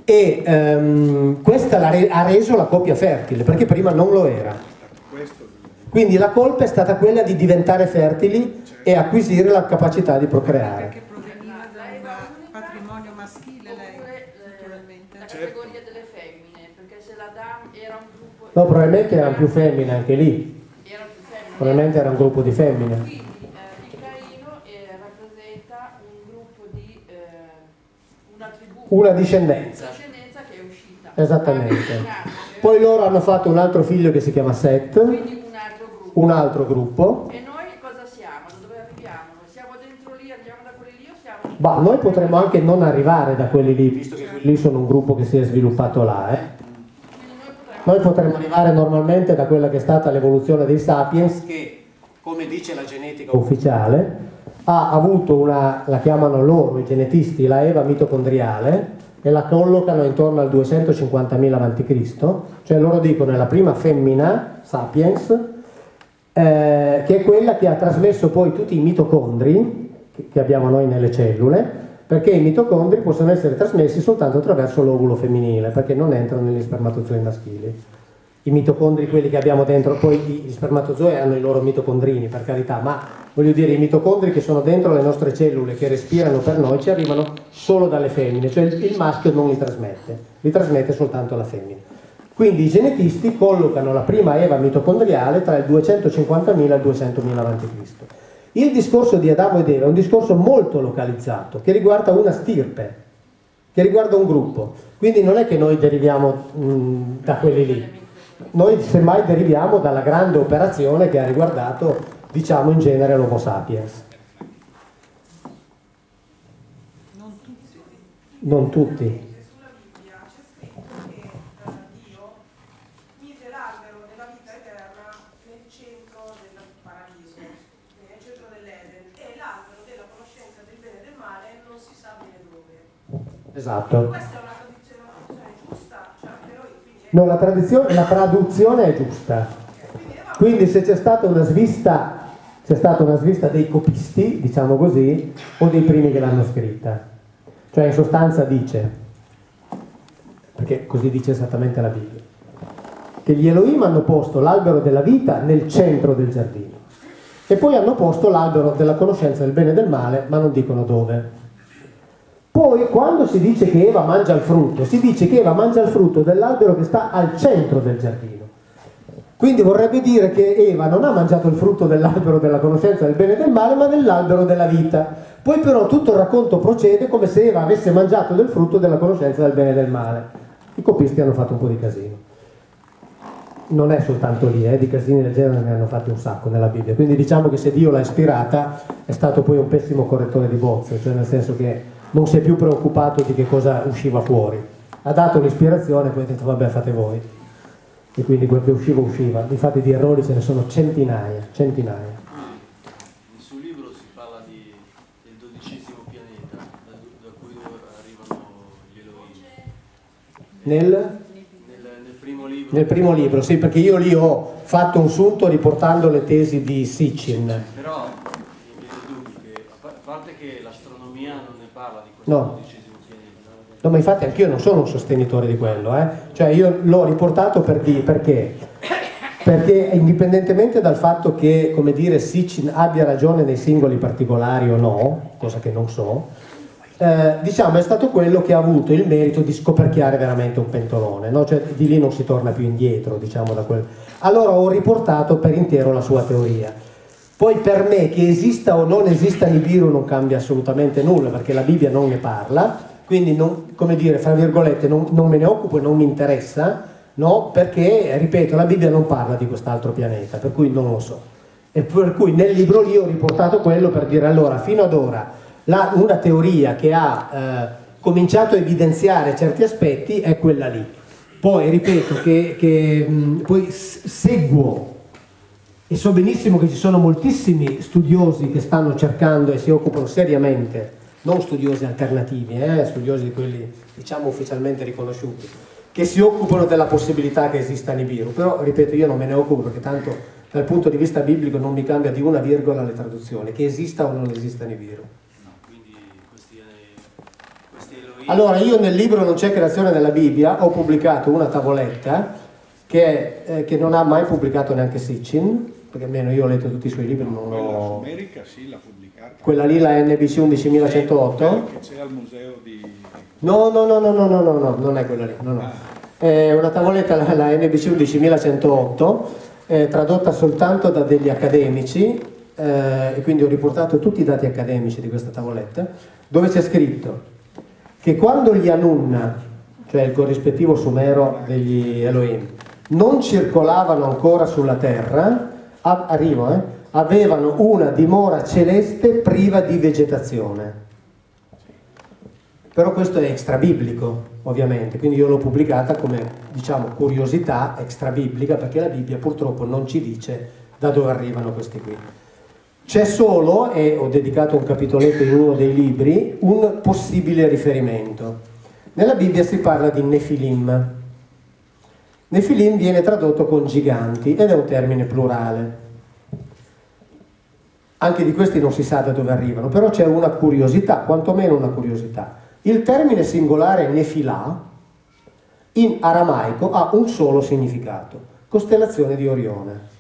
e questa ha reso la coppia fertile, perché prima non lo era. Quindi la colpa è stata quella di diventare fertili e acquisire la capacità di procreare. Perché proveniva da un patrimonio maschile lei, naturalmente. La categoria delle femmine, perché se l'Adam era un gruppo... No, probabilmente erano più femmine anche lì. Erano più femmine. Probabilmente era un gruppo di femmine. Quindi il Caino rappresenta un gruppo di... una tribù. Una discendenza. Che è uscita. Esattamente. Poi loro hanno fatto un altro figlio che si chiama Set. Quindi un altro gruppo. Un altro gruppo. E noi cosa siamo? Da dove arriviamo? Siamo dentro lì, arriviamo da quelli lì o siamo... Bah, noi potremmo anche non arrivare da quelli lì, visto che quelli lì sono un gruppo che si è sviluppato là. Noi potremmo arrivare normalmente da quella che è stata l'evoluzione dei sapiens, che, come dice la genetica ufficiale, ha avuto una, la chiamano loro, i genetisti, la Eva mitocondriale, e la collocano intorno al 250.000 a.C., cioè loro dicono è la prima femmina, sapiens, che è quella che ha trasmesso poi tutti i mitocondri che abbiamo noi nelle cellule, perché i mitocondri possono essere trasmessi soltanto attraverso l'ovulo femminile, perché non entrano negli spermatozoi maschili. I mitocondri, quelli che abbiamo dentro, poi gli spermatozoi hanno i loro mitocondrini, per carità, ma voglio dire, i mitocondri che sono dentro le nostre cellule, che respirano per noi, ci arrivano solo dalle femmine, cioè il maschio non li trasmette soltanto la femmina. Quindi i genetisti collocano la prima Eva mitocondriale tra il 250.000 e il 200.000 a.C. Il discorso di Adamo ed Eva è un discorso molto localizzato, che riguarda una stirpe, che riguarda un gruppo. Quindi non è che noi deriviamo da quelli lì. Noi semmai deriviamo dalla grande operazione che ha riguardato, diciamo, in genere l'Homo sapiens. Non tutti. Esatto. Questa è una traduzione giusta, cioè per noi, quindi No, la traduzione è giusta. Quindi se c'è stata una svista dei copisti, diciamo così, o dei primi che l'hanno scritta. Cioè in sostanza dice, perché così dice esattamente la Bibbia, che gli Elohim hanno posto l'albero della vita nel centro del giardino. E poi hanno posto l'albero della conoscenza del bene e del male, ma non dicono dove. Poi quando si dice che Eva mangia il frutto, si dice che Eva mangia il frutto dell'albero che sta al centro del giardino. Quindi vorrebbe dire che Eva non ha mangiato il frutto dell'albero della conoscenza del bene e del male, ma dell'albero della vita. Poi però tutto il racconto procede come se Eva avesse mangiato del frutto della conoscenza del bene e del male. I copisti hanno fatto un po' di casino. Non è soltanto lì, di casini del genere ne hanno fatti un sacco nella Bibbia. Quindi diciamo che se Dio l'ha ispirata è stato poi un pessimo correttore di bozze, cioè nel senso che non si è più preoccupato di che cosa usciva fuori. Ha dato l'ispirazione e poi ha detto vabbè fate voi. E quindi quel che usciva usciva. Infatti di errori ce ne sono centinaia. Nel suo libro si parla del 12° pianeta, da cui arrivano gli Elohim. Nel primo libro, sì, perché io lì ho fatto un sunto riportando le tesi di Sitchin. Però mi viene dubbi che, a parte che l'astronomia non ne parla di questo 12° pianeta. No, ma infatti anch'io non sono un sostenitore di quello, Cioè io l'ho riportato perché indipendentemente dal fatto che, come dire, Sitchin abbia ragione nei singoli particolari o no, cosa che non so, diciamo è stato quello che ha avuto il merito di scoperchiare veramente un pentolone, no? Cioè di lì non si torna più indietro, diciamo da quel. Allora ho riportato per intero la sua teoria. Poi per me che esista o non esista Nibiru non cambia assolutamente nulla, perché la Bibbia non ne parla, quindi non, come dire, fra virgolette, non me ne occupo e non mi interessa, no? Perché, ripeto, la Bibbia non parla di quest'altro pianeta, per cui non lo so. E per cui nel libro lì ho riportato quello per dire allora, fino ad ora, una teoria che ha cominciato a evidenziare certi aspetti è quella lì. Poi ripeto che poi seguo e so benissimo che ci sono moltissimi studiosi che stanno cercando e si occupano seriamente, non studiosi alternativi, studiosi di quelli diciamo ufficialmente riconosciuti, che si occupano della possibilità che esista Nibiru, però ripeto io non me ne occupo perché tanto dal punto di vista biblico non mi cambia di una virgola le traduzioni, che esista o non esista Nibiru. Allora io nel libro Non c'è creazione nella Bibbia ho pubblicato una tavoletta che non ha mai pubblicato neanche Sitchin, perché almeno io ho letto tutti i suoi libri, non ho... America sì, l'ha pubblicata. Quella lì, la NBC 11108? Che c'è al museo di... No, non è quella lì, no. È una tavoletta, la NBC 11108, tradotta soltanto da degli accademici, e quindi ho riportato tutti i dati accademici di questa tavoletta, dove c'è scritto che quando gli Anunna, cioè il corrispettivo sumero degli Elohim, non circolavano ancora sulla terra, avevano una dimora celeste priva di vegetazione. Però questo è extrabiblico, ovviamente, quindi io l'ho pubblicata come, diciamo, curiosità extrabiblica, perché la Bibbia purtroppo non ci dice da dove arrivano questi qui. C'è solo, e ho dedicato un capitoletto in uno dei libri, un possibile riferimento. Nella Bibbia si parla di Nefilim. Nefilim viene tradotto con giganti ed è un termine plurale. Anche di questi non si sa da dove arrivano, però c'è una curiosità, quantomeno una curiosità. Il termine singolare Nefilà in aramaico ha un solo significato, costellazione di Orione.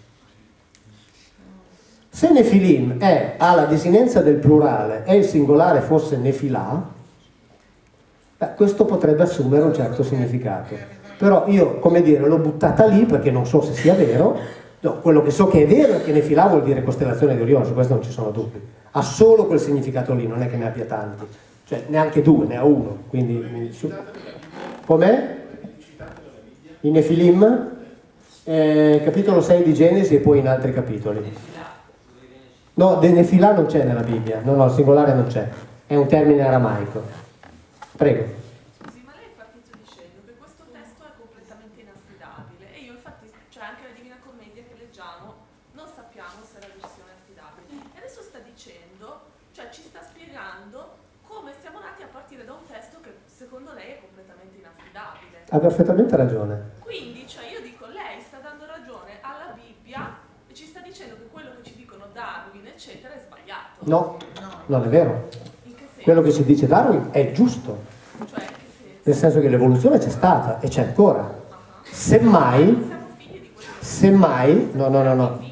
Se Nefilim ha la desinenza del plurale e il singolare fosse Nefilà, questo potrebbe assumere un certo significato. Però io, come dire, l'ho buttata lì perché non so se sia vero. No, quello che so che è vero è che Nefilà vuol dire costellazione di Orione, su questo non ci sono dubbi. Ha solo quel significato lì, non è che ne abbia tanti. Cioè, neanche due, ne ha uno. Quindi, com'è? In Nefilim? Capitolo 6 di Genesi e poi in altri capitoli. No, Nefilà non c'è nella Bibbia, no, il singolare non c'è, è un termine aramaico. Prego. Scusi, ma lei è partito dicendo che questo testo è completamente inaffidabile e io infatti, cioè anche la Divina Commedia che leggiamo, non sappiamo se è la versione affidabile. E adesso sta dicendo, cioè ci sta spiegando come siamo nati a partire da un testo che secondo lei è completamente inaffidabile. Ha perfettamente ragione. Quindi, cioè io dico, lei sta dando ragione alla Bibbia e ci sta dicendo che quello che ci dicono Darwin, eccetera, è sbagliato. No, non è vero. In che senso? Quello che ci dice Darwin è giusto. Cioè, in che senso? Nel senso che l'evoluzione c'è stata e c'è ancora. Semmai,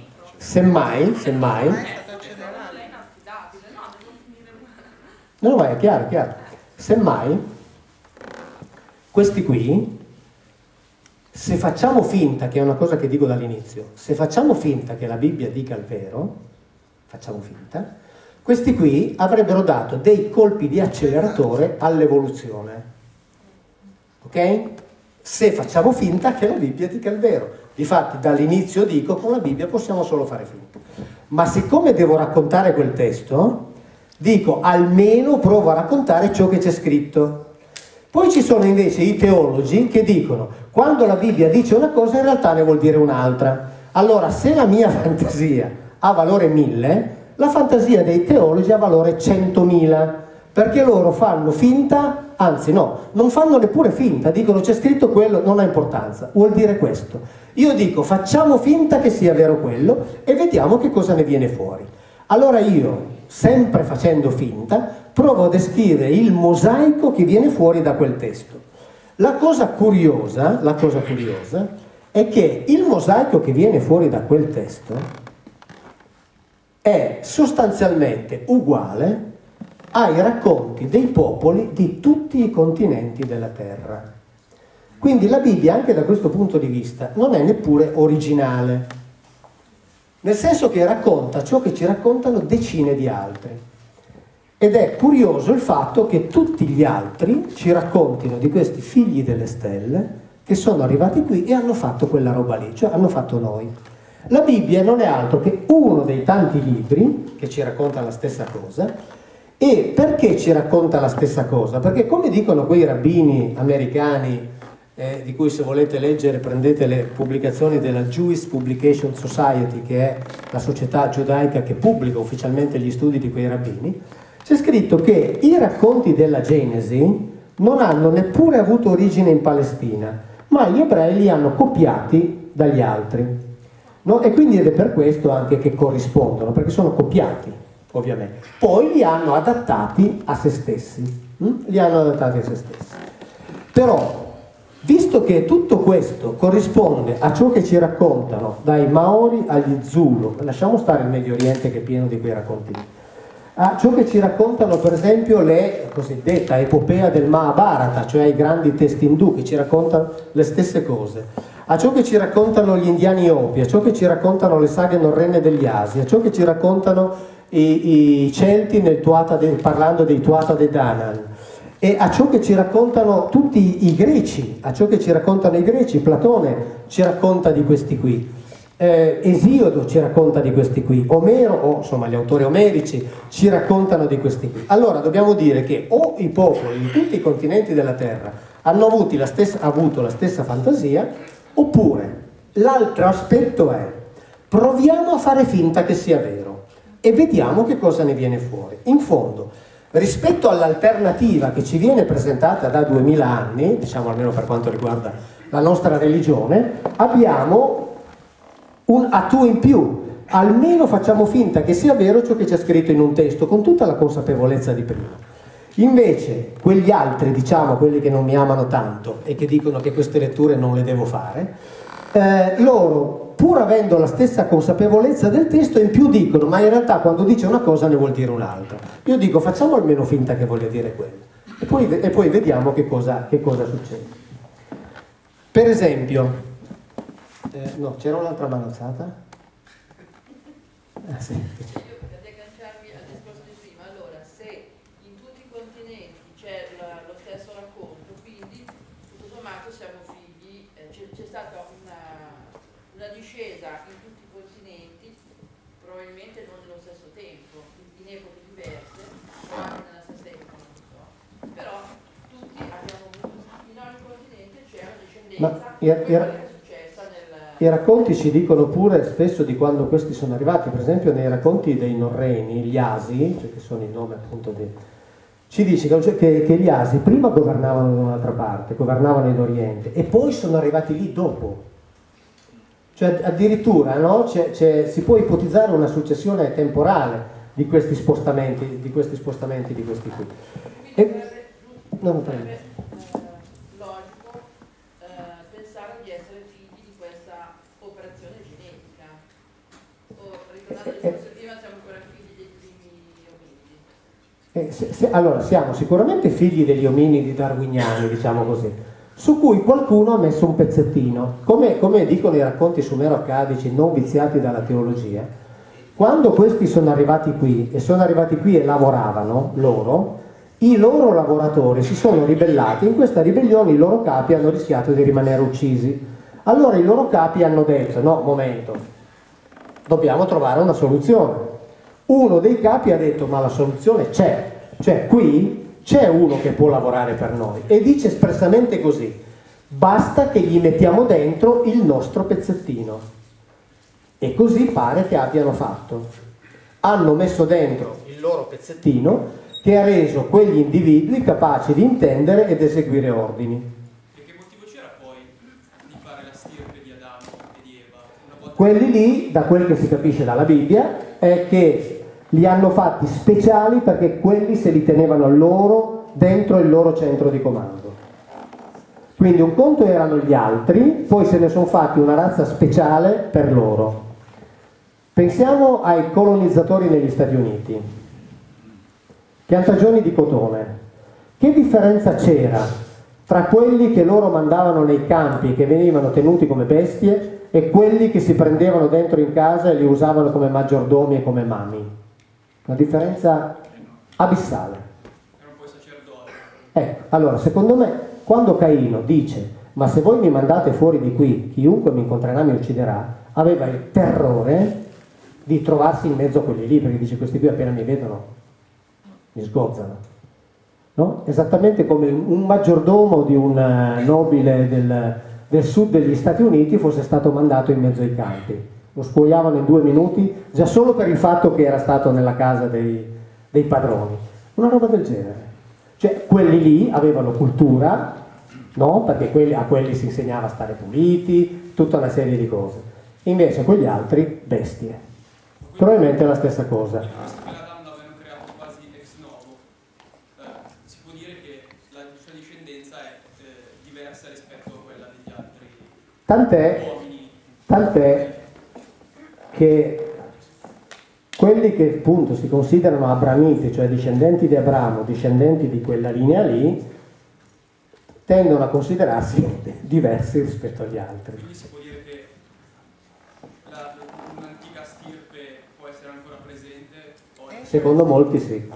semmai, È stato accelerato. è inaffidabile, no, devo finire. no, ma è chiaro, chiaro. Semmai, questi qui, se facciamo finta, che è una cosa che dico dall'inizio, se facciamo finta che la Bibbia dica il vero, facciamo finta, questi qui avrebbero dato dei colpi di acceleratore all'evoluzione. Ok? Se facciamo finta che la Bibbia dica il vero. Difatti dall'inizio dico, con la Bibbia possiamo solo fare finta. Ma siccome devo raccontare quel testo, dico almeno provo a raccontare ciò che c'è scritto. Poi ci sono invece i teologi che dicono, quando la Bibbia dice una cosa in realtà ne vuol dire un'altra. Allora se la mia fantasia ha valore 1000, la fantasia dei teologi ha valore 100.000, perché loro fanno finta, anzi no, non fanno neppure finta, dicono c'è scritto quello, non ha importanza, vuol dire questo. Io dico facciamo finta che sia vero quello e vediamo che cosa ne viene fuori. Allora io, sempre facendo finta, provo a descrivere il mosaico che viene fuori da quel testo. La cosa curiosa è che il mosaico che viene fuori da quel testo è sostanzialmente uguale ai racconti dei popoli di tutti i continenti della terra. Quindi la Bibbia, anche da questo punto di vista, non è neppure originale, nel senso che racconta ciò che ci raccontano decine di altri. Ed è curioso il fatto che tutti gli altri ci raccontino di questi figli delle stelle che sono arrivati qui e hanno fatto quella roba lì, cioè hanno fatto noi. La Bibbia non è altro che uno dei tanti libri che ci racconta la stessa cosa. E perché ci racconta la stessa cosa? Perché come dicono quei rabbini americani, di cui se volete leggere prendete le pubblicazioni della Jewish Publication Society, che è la società giudaica che pubblica ufficialmente gli studi di quei rabbini, c'è scritto che i racconti della Genesi non hanno neppure avuto origine in Palestina, ma gli ebrei li hanno copiati dagli altri. No? E quindi è per questo anche che corrispondono, perché sono copiati, ovviamente. Poi li hanno adattati a se stessi. Li hanno adattati a se stessi. Però, visto che tutto questo corrisponde a ciò che ci raccontano dai Maori agli Zulu, lasciamo stare il Medio Oriente che è pieno di quei racconti lì, a ciò che ci raccontano per esempio le cosiddetta epopea del Mahabharata, cioè i grandi testi indù che ci raccontano le stesse cose, a ciò che ci raccontano gli indiani Hopi, a ciò che ci raccontano le saghe norrene degli Asi, a ciò che ci raccontano i Celti parlando dei Tuatha De Danann, e a ciò che ci raccontano tutti i greci, a ciò che ci raccontano i greci, Platone ci racconta di questi qui. Esiodo ci racconta di questi qui, Omero, o insomma gli autori omerici ci raccontano di questi qui. Allora dobbiamo dire che o i popoli di tutti i continenti della terra hanno avuto la stessa fantasia, oppure l'altro aspetto è proviamo a fare finta che sia vero e vediamo che cosa ne viene fuori. In fondo, rispetto all'alternativa che ci viene presentata da 2000 anni, diciamo almeno per quanto riguarda la nostra religione, abbiamo un atu in più, almeno facciamo finta che sia vero ciò che c'è scritto in un testo, con tutta la consapevolezza di prima. Invece, quegli altri, diciamo, quelli che non mi amano tanto e che dicono che queste letture non le devo fare, loro, pur avendo la stessa consapevolezza del testo, in più dicono, ma in realtà quando dice una cosa ne vuol dire un'altra. Io dico, facciamo almeno finta che voglia dire quello, e poi vediamo che cosa succede. Per esempio, no, c'era un'altra mano alzata? Sì. Io per agganciarmi al discorso di prima, allora se in tutti i continenti c'è lo stesso racconto, quindi tutto sommato siamo figli, c'è stata una discesa in tutti i continenti, probabilmente non nello stesso tempo, in epoche diverse, o anche nella stessa epoca, non so, però tutti abbiamo avuto, in ogni continente c'è una discendenza. I racconti ci dicono pure spesso di quando questi sono arrivati, per esempio nei racconti dei Norreni, gli Asi, cioè che sono il nome appunto ci dice che gli Asi prima governavano da un'altra parte, governavano in Oriente, e poi sono arrivati lì dopo. Cioè addirittura no? Si può ipotizzare una successione temporale di questi spostamenti di questi qui. Non prego. allora siamo sicuramente figli degli ominidi darwiniani, diciamo così, su cui qualcuno ha messo un pezzettino, come dicono i racconti sumero-accadici non viziati dalla teologia. Quando questi sono arrivati qui e lavoravano loro, i loro lavoratori si sono ribellati, in questa ribellione i loro capi hanno rischiato di rimanere uccisi. Allora i loro capi hanno detto: no, momento, dobbiamo trovare una soluzione. Uno dei capi ha detto: ma la soluzione c'è, cioè qui c'è uno che può lavorare per noi, e dice espressamente così: basta che gli mettiamo dentro il nostro pezzettino. E così pare che abbiano fatto. Hanno messo dentro il loro pezzettino che ha reso quegli individui capaci di intendere ed eseguire ordini. E che motivo c'era poi di fare la stirpe di Adamo e di Eva? Una volta... Quelli lì, da quel che si capisce dalla Bibbia, è che li hanno fatti speciali perché quelli se li tenevano loro dentro il loro centro di comando. Quindi un conto erano gli altri, poi se ne sono fatti una razza speciale per loro. Pensiamo ai colonizzatori negli Stati Uniti, piantagioni di cotone. Che differenza c'era tra quelli che loro mandavano nei campi e che venivano tenuti come bestie e quelli che si prendevano dentro in casa e li usavano come maggiordomi e come mami? Una differenza abissale. Era un po' sacerdote. Ecco, allora secondo me quando Caino dice: ma se voi mi mandate fuori di qui, chiunque mi incontrerà mi ucciderà, aveva il terrore di trovarsi in mezzo a quelli lì, perché dice: questi qui appena mi vedono mi sgozzano, no? Esattamente come un maggiordomo di un nobile del sud degli Stati Uniti fosse stato mandato in mezzo ai campi. Lo scuoiavano in 2 minuti, già solo per il fatto che era stato nella casa dei padroni. Una roba del genere. Cioè, quelli lì avevano cultura, no? Perché a quelli si insegnava a stare puliti, tutta una serie di cose. Invece quegli altri, bestie. Probabilmente è la stessa cosa. Visto che l'Adam l'avevano creato quasi ex novo, si può dire che la sua discendenza è diversa rispetto a quella degli altri uomini. Tant'è che quelli che appunto si considerano abramiti, cioè discendenti di Abramo, discendenti di quella linea lì, tendono a considerarsi diversi rispetto agli altri. Quindi si può dire che un'antica stirpe può essere ancora presente? Secondo molti sì.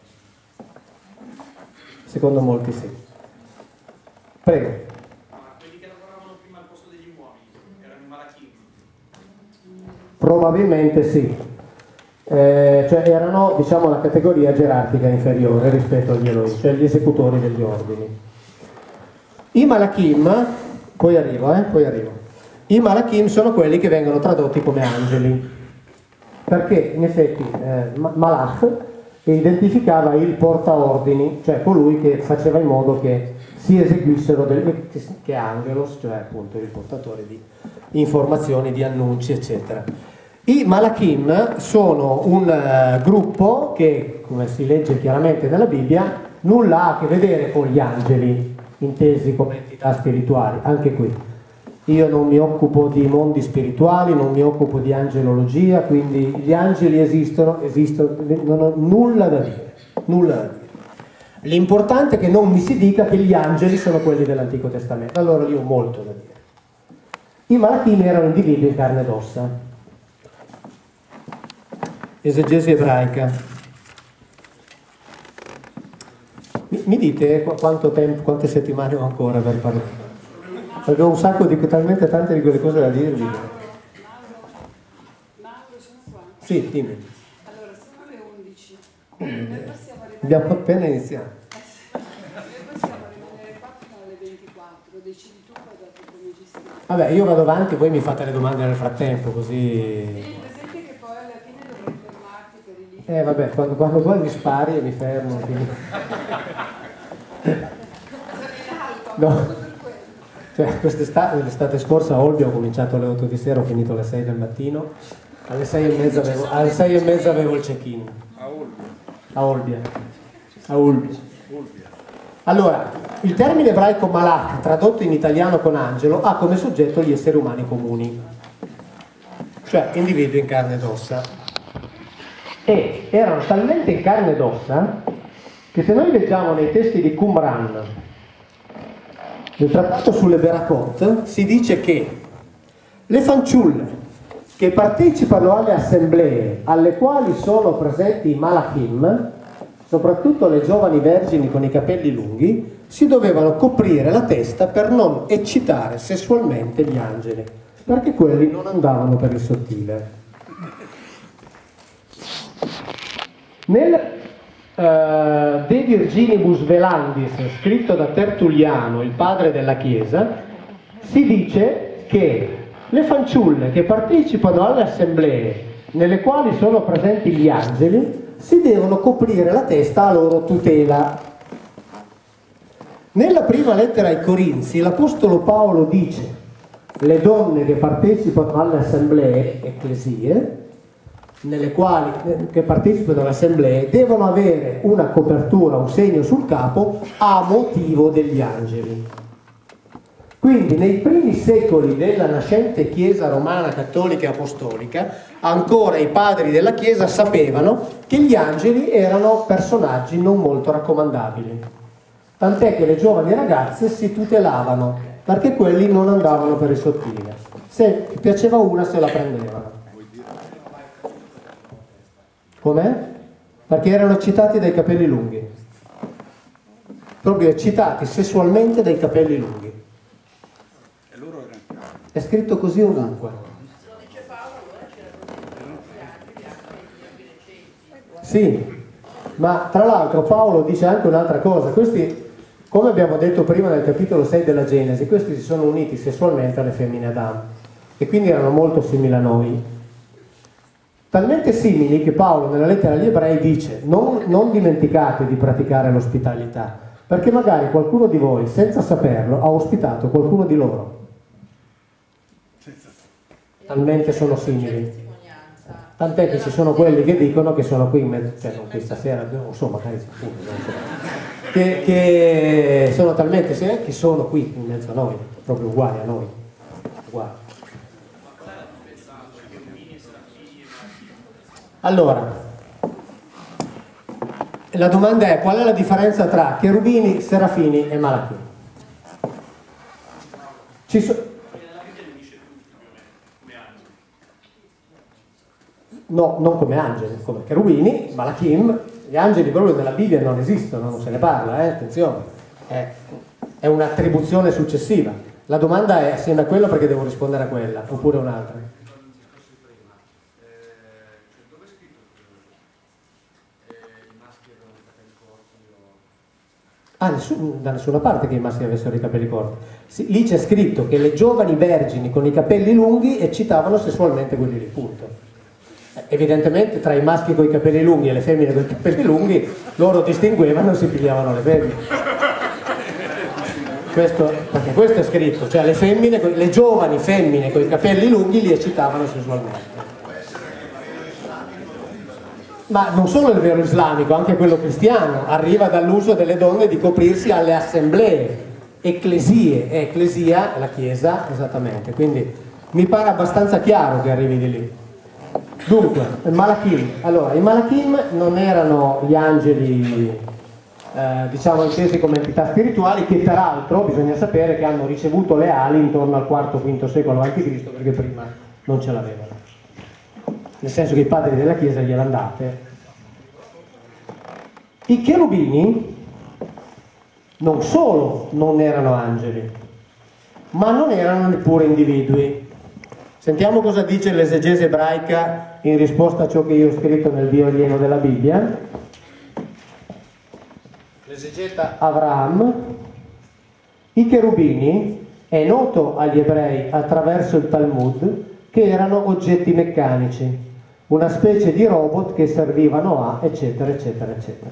Secondo molti sì. Prego. Ma quelli che lavoravano prima al posto degli uomini erano i Malachim? Probabilmente sì. Cioè erano, diciamo, la categoria gerarchica inferiore rispetto agli Elohim, cioè gli esecutori degli ordini. I Malachim, poi arrivo. I Malachim sono quelli che vengono tradotti come angeli, perché in effetti Malach identificava il portaordini, cioè colui che faceva in modo che si eseguissero che angelos, cioè appunto il portatore di informazioni, di annunci, eccetera. I Malachim sono un gruppo che, come si legge chiaramente nella Bibbia, nulla ha a che vedere con gli angeli, intesi come entità spirituali. Anche qui, io non mi occupo di mondi spirituali, non mi occupo di angelologia, quindi gli angeli esistono, non ho nulla da dire, nulla da dire. L'importante è che non mi si dica che gli angeli sono quelli dell'Antico Testamento, allora io ho molto da dire. I Malachim erano individui in carne ed ossa. Esegesi ebraica. Mi dite quanto tempo, quante settimane ho ancora per parlare? Perché ho un sacco talmente tante di quelle cose da dirvi. Mauro, sono qua. Sì, dimmi. Allora, sono le 11. Noi possiamo rimanere... Abbiamo appena iniziato. Noi possiamo rimanere qua fino alle 24. Decidi tu cosa come gestire. Vabbè, io vado avanti, voi mi fate le domande nel frattempo, così... Tieni presente che poi alla fine dovrai fermarti per i libri. Vabbè, quando poi mi spari e mi fermo. Quindi... No. Cioè, l'estate scorsa a Olbia ho cominciato alle 8 di sera, ho finito alle 6 del mattino, alle 6:30 avevo il check-in. A Olbia. Allora, il termine ebraico malach, tradotto in italiano con angelo, ha come soggetto gli esseri umani comuni, cioè individui in carne ed ossa. E erano talmente in carne ed ossa che se noi leggiamo nei testi di Qumran, nel trattato sulle Berakot, si dice che le fanciulle che partecipano alle assemblee alle quali sono presenti i malachim, soprattutto le giovani vergini con i capelli lunghi, si dovevano coprire la testa per non eccitare sessualmente gli angeli, perché quelli non andavano per il sottile. Nel De Virginibus Velandis, scritto da Tertulliano, il padre della Chiesa, si dice che le fanciulle che partecipano alle assemblee nelle quali sono presenti gli angeli si devono coprire la testa a loro tutela. Nella prima lettera ai Corinzi l'Apostolo Paolo dice: le donne che partecipano alle assemblee, ecclesie, nelle quali che partecipano alle assemblee, devono avere una copertura, un segno sul capo a motivo degli angeli. Quindi nei primi secoli della nascente Chiesa romana cattolica e apostolica, ancora i padri della Chiesa sapevano che gli angeli erano personaggi non molto raccomandabili, tant'è che le giovani ragazze si tutelavano perché quelli non andavano per il sottile, se piaceva una se la prendevano. Com'è? Perché erano eccitati dai capelli lunghi, proprio eccitati sessualmente dai capelli lunghi. È scritto così ovunque. Sì, ma tra l'altro Paolo dice anche un'altra cosa. Questi, come abbiamo detto prima nel capitolo 6 della Genesi, questi si sono uniti sessualmente alle femmine Adamo e quindi erano molto simili a noi. Talmente simili che Paolo nella lettera agli Ebrei dice: non dimenticate di praticare l'ospitalità, perché magari qualcuno di voi, senza saperlo, ha ospitato qualcuno di loro. Talmente sono simili, tant'è che ci sono quelli che dicono che sono qui in mezzo, cioè non questa sera, non so, magari che sono talmente simili che sono qui in mezzo a noi, proprio uguali a noi, uguali. Allora, la domanda è: qual è la differenza tra cherubini, serafini e malachim? No, non come angeli, come cherubini, malachim. Gli angeli proprio nella Bibbia non esistono, non se ne parla, attenzione, è un'attribuzione successiva. La domanda è assieme a quello, perché devo rispondere a quella, oppure un'altra. Dove è scritto che i maschi avevano i capelli corti? Da nessuna parte che i maschi avessero i capelli corti. Sì, lì c'è scritto che le giovani vergini con i capelli lunghi eccitavano sessualmente quelli lì, punto. Evidentemente tra i maschi con i capelli lunghi e le femmine con i capelli lunghi loro distinguevano e si pigliavano le femmine. Perché questo è scritto, cioè le giovani femmine con i capelli lunghi li eccitavano sessualmente. Ma non solo il vero islamico, anche quello cristiano arriva dall'uso delle donne di coprirsi alle assemblee, ecclesie, ecclesia, la chiesa, esattamente. Quindi mi pare abbastanza chiaro che arrivi di lì. Dunque, il malachim. Allora, i malachim non erano gli angeli, diciamo, intesi come entità spirituali, che peraltro bisogna sapere che hanno ricevuto le ali intorno al IV-V secolo a.C., perché prima non ce l'avevano. Nel senso che i padri della Chiesa gliel'hanno date. I cherubini non solo non erano angeli, ma non erano neppure individui. Sentiamo cosa dice l'esegese ebraica in risposta a ciò che io ho scritto nel Dio alieno della Bibbia. L'esegeta Avraham: i cherubini, è noto agli ebrei attraverso il Talmud, che erano oggetti meccanici, una specie di robot che servivano a eccetera eccetera eccetera.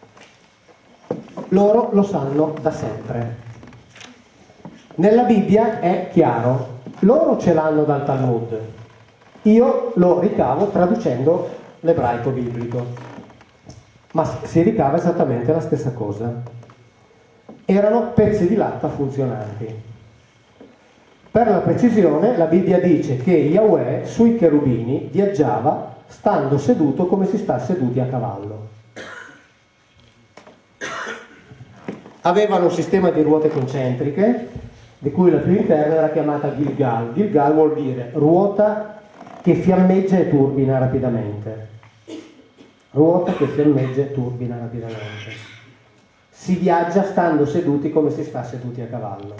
Loro lo sanno da sempre. Nella Bibbia è chiaro. Loro ce l'hanno dal Talmud, io lo ricavo traducendo l'ebraico biblico, ma si ricava esattamente la stessa cosa. Erano pezzi di latta funzionanti. Per la precisione, la Bibbia dice che Yahweh sui cherubini viaggiava stando seduto come si sta seduti a cavallo. avevano un sistema di ruote concentriche, di cui la più interna era chiamata Gilgal. Gilgal vuol dire ruota che fiammeggia e turbina rapidamente. Ruota che fiammeggia e turbina rapidamente. Si viaggia stando seduti come si sta seduti a cavallo.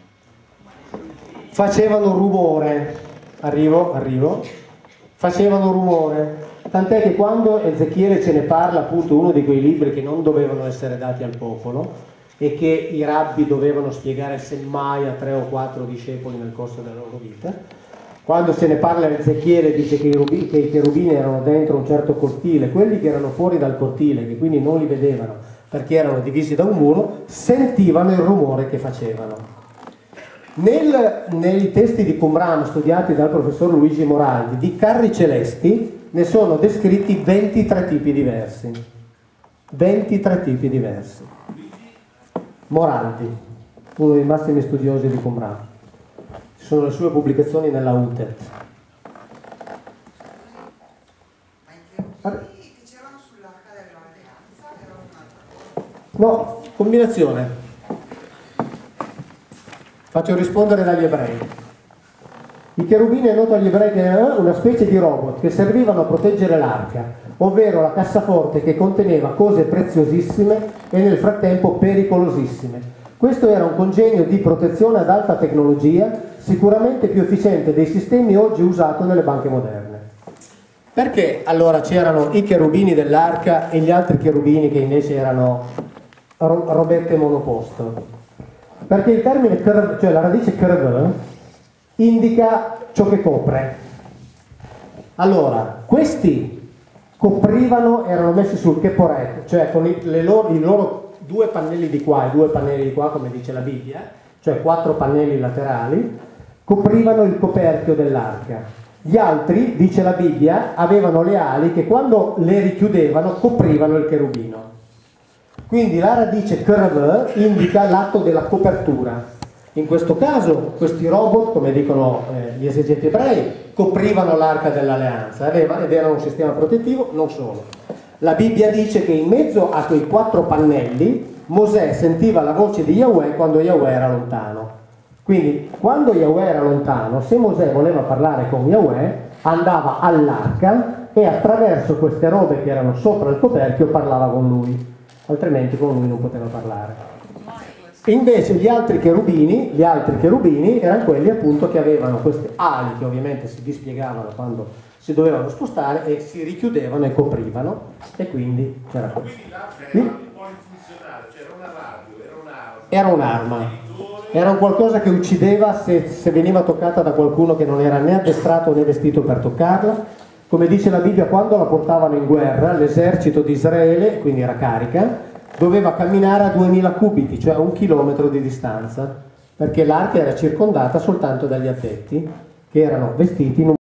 Facevano rumore, arrivo, facevano rumore, tant'è che quando Ezechiele ce ne parla, appunto uno di quei libri che non dovevano essere dati al popolo e che i rabbi dovevano spiegare semmai a 3 o 4 discepoli nel corso della loro vita, quando se ne parla Ezechiele dice che i cherubini erano dentro un certo cortile, quelli che erano fuori dal cortile, che quindi non li vedevano perché erano divisi da un muro, sentivano il rumore che facevano. Nei testi di Qumran studiati dal professor Luigi Moraldi di carri celesti ne sono descritti 23 tipi diversi. 23 tipi diversi. Moraldi, uno dei massimi studiosi di Qumran. Ci sono le sue pubblicazioni nella UTET. Ma i cherubini che c'erano sull'arca dell'alleanza erano un'altra cosa? No, combinazione. Faccio rispondere dagli ebrei. I cherubini è noto agli ebrei che erano una specie di robot che servivano a proteggere l'arca, ovvero la cassaforte che conteneva cose preziosissime e nel frattempo pericolosissime. Questo era un congegno di protezione ad alta tecnologia, sicuramente più efficiente dei sistemi oggi usati nelle banche moderne. Perché allora c'erano i cherubini dell'arca e gli altri cherubini che invece erano robette monoposto? Perché il termine curve, cioè la radice curve, indica ciò che copre. Allora, questi coprivano, erano messi sul keporet, cioè con i loro 2 pannelli di qua e 2 pannelli di qua, come dice la Bibbia, cioè 4 pannelli laterali, coprivano il coperchio dell'arca. Gli altri, dice la Bibbia, avevano le ali che quando le richiudevano coprivano il cherubino. Quindi la radice curve indica l'atto della copertura. In questo caso questi robot, come dicono gli esegeti ebrei, coprivano l'arca dell'alleanza ed erano un sistema protettivo. Non solo. La Bibbia dice che in mezzo a quei 4 pannelli Mosè sentiva la voce di Yahweh quando Yahweh era lontano. Quindi quando Yahweh era lontano, se Mosè voleva parlare con Yahweh, andava all'arca e attraverso queste robe che erano sopra il coperchio parlava con lui. Altrimenti con lui non poteva parlare. Invece gli altri cherubini erano quelli appunto che avevano queste ali che ovviamente si dispiegavano quando si dovevano spostare e si richiudevano e coprivano, e quindi c'era questo. Quindi l'arca era polifunzionale, cioè era una radio, era un'arma. Era un'arma, era un qualcosa che uccideva se veniva toccata da qualcuno che non era né addestrato né vestito per toccarla. Come dice la Bibbia, quando la portavano in guerra, l'esercito di Israele, quindi era carica, doveva camminare a 2000 cubiti, cioè a 1 chilometro di distanza, perché l'arca era circondata soltanto dagli addetti che erano vestiti in un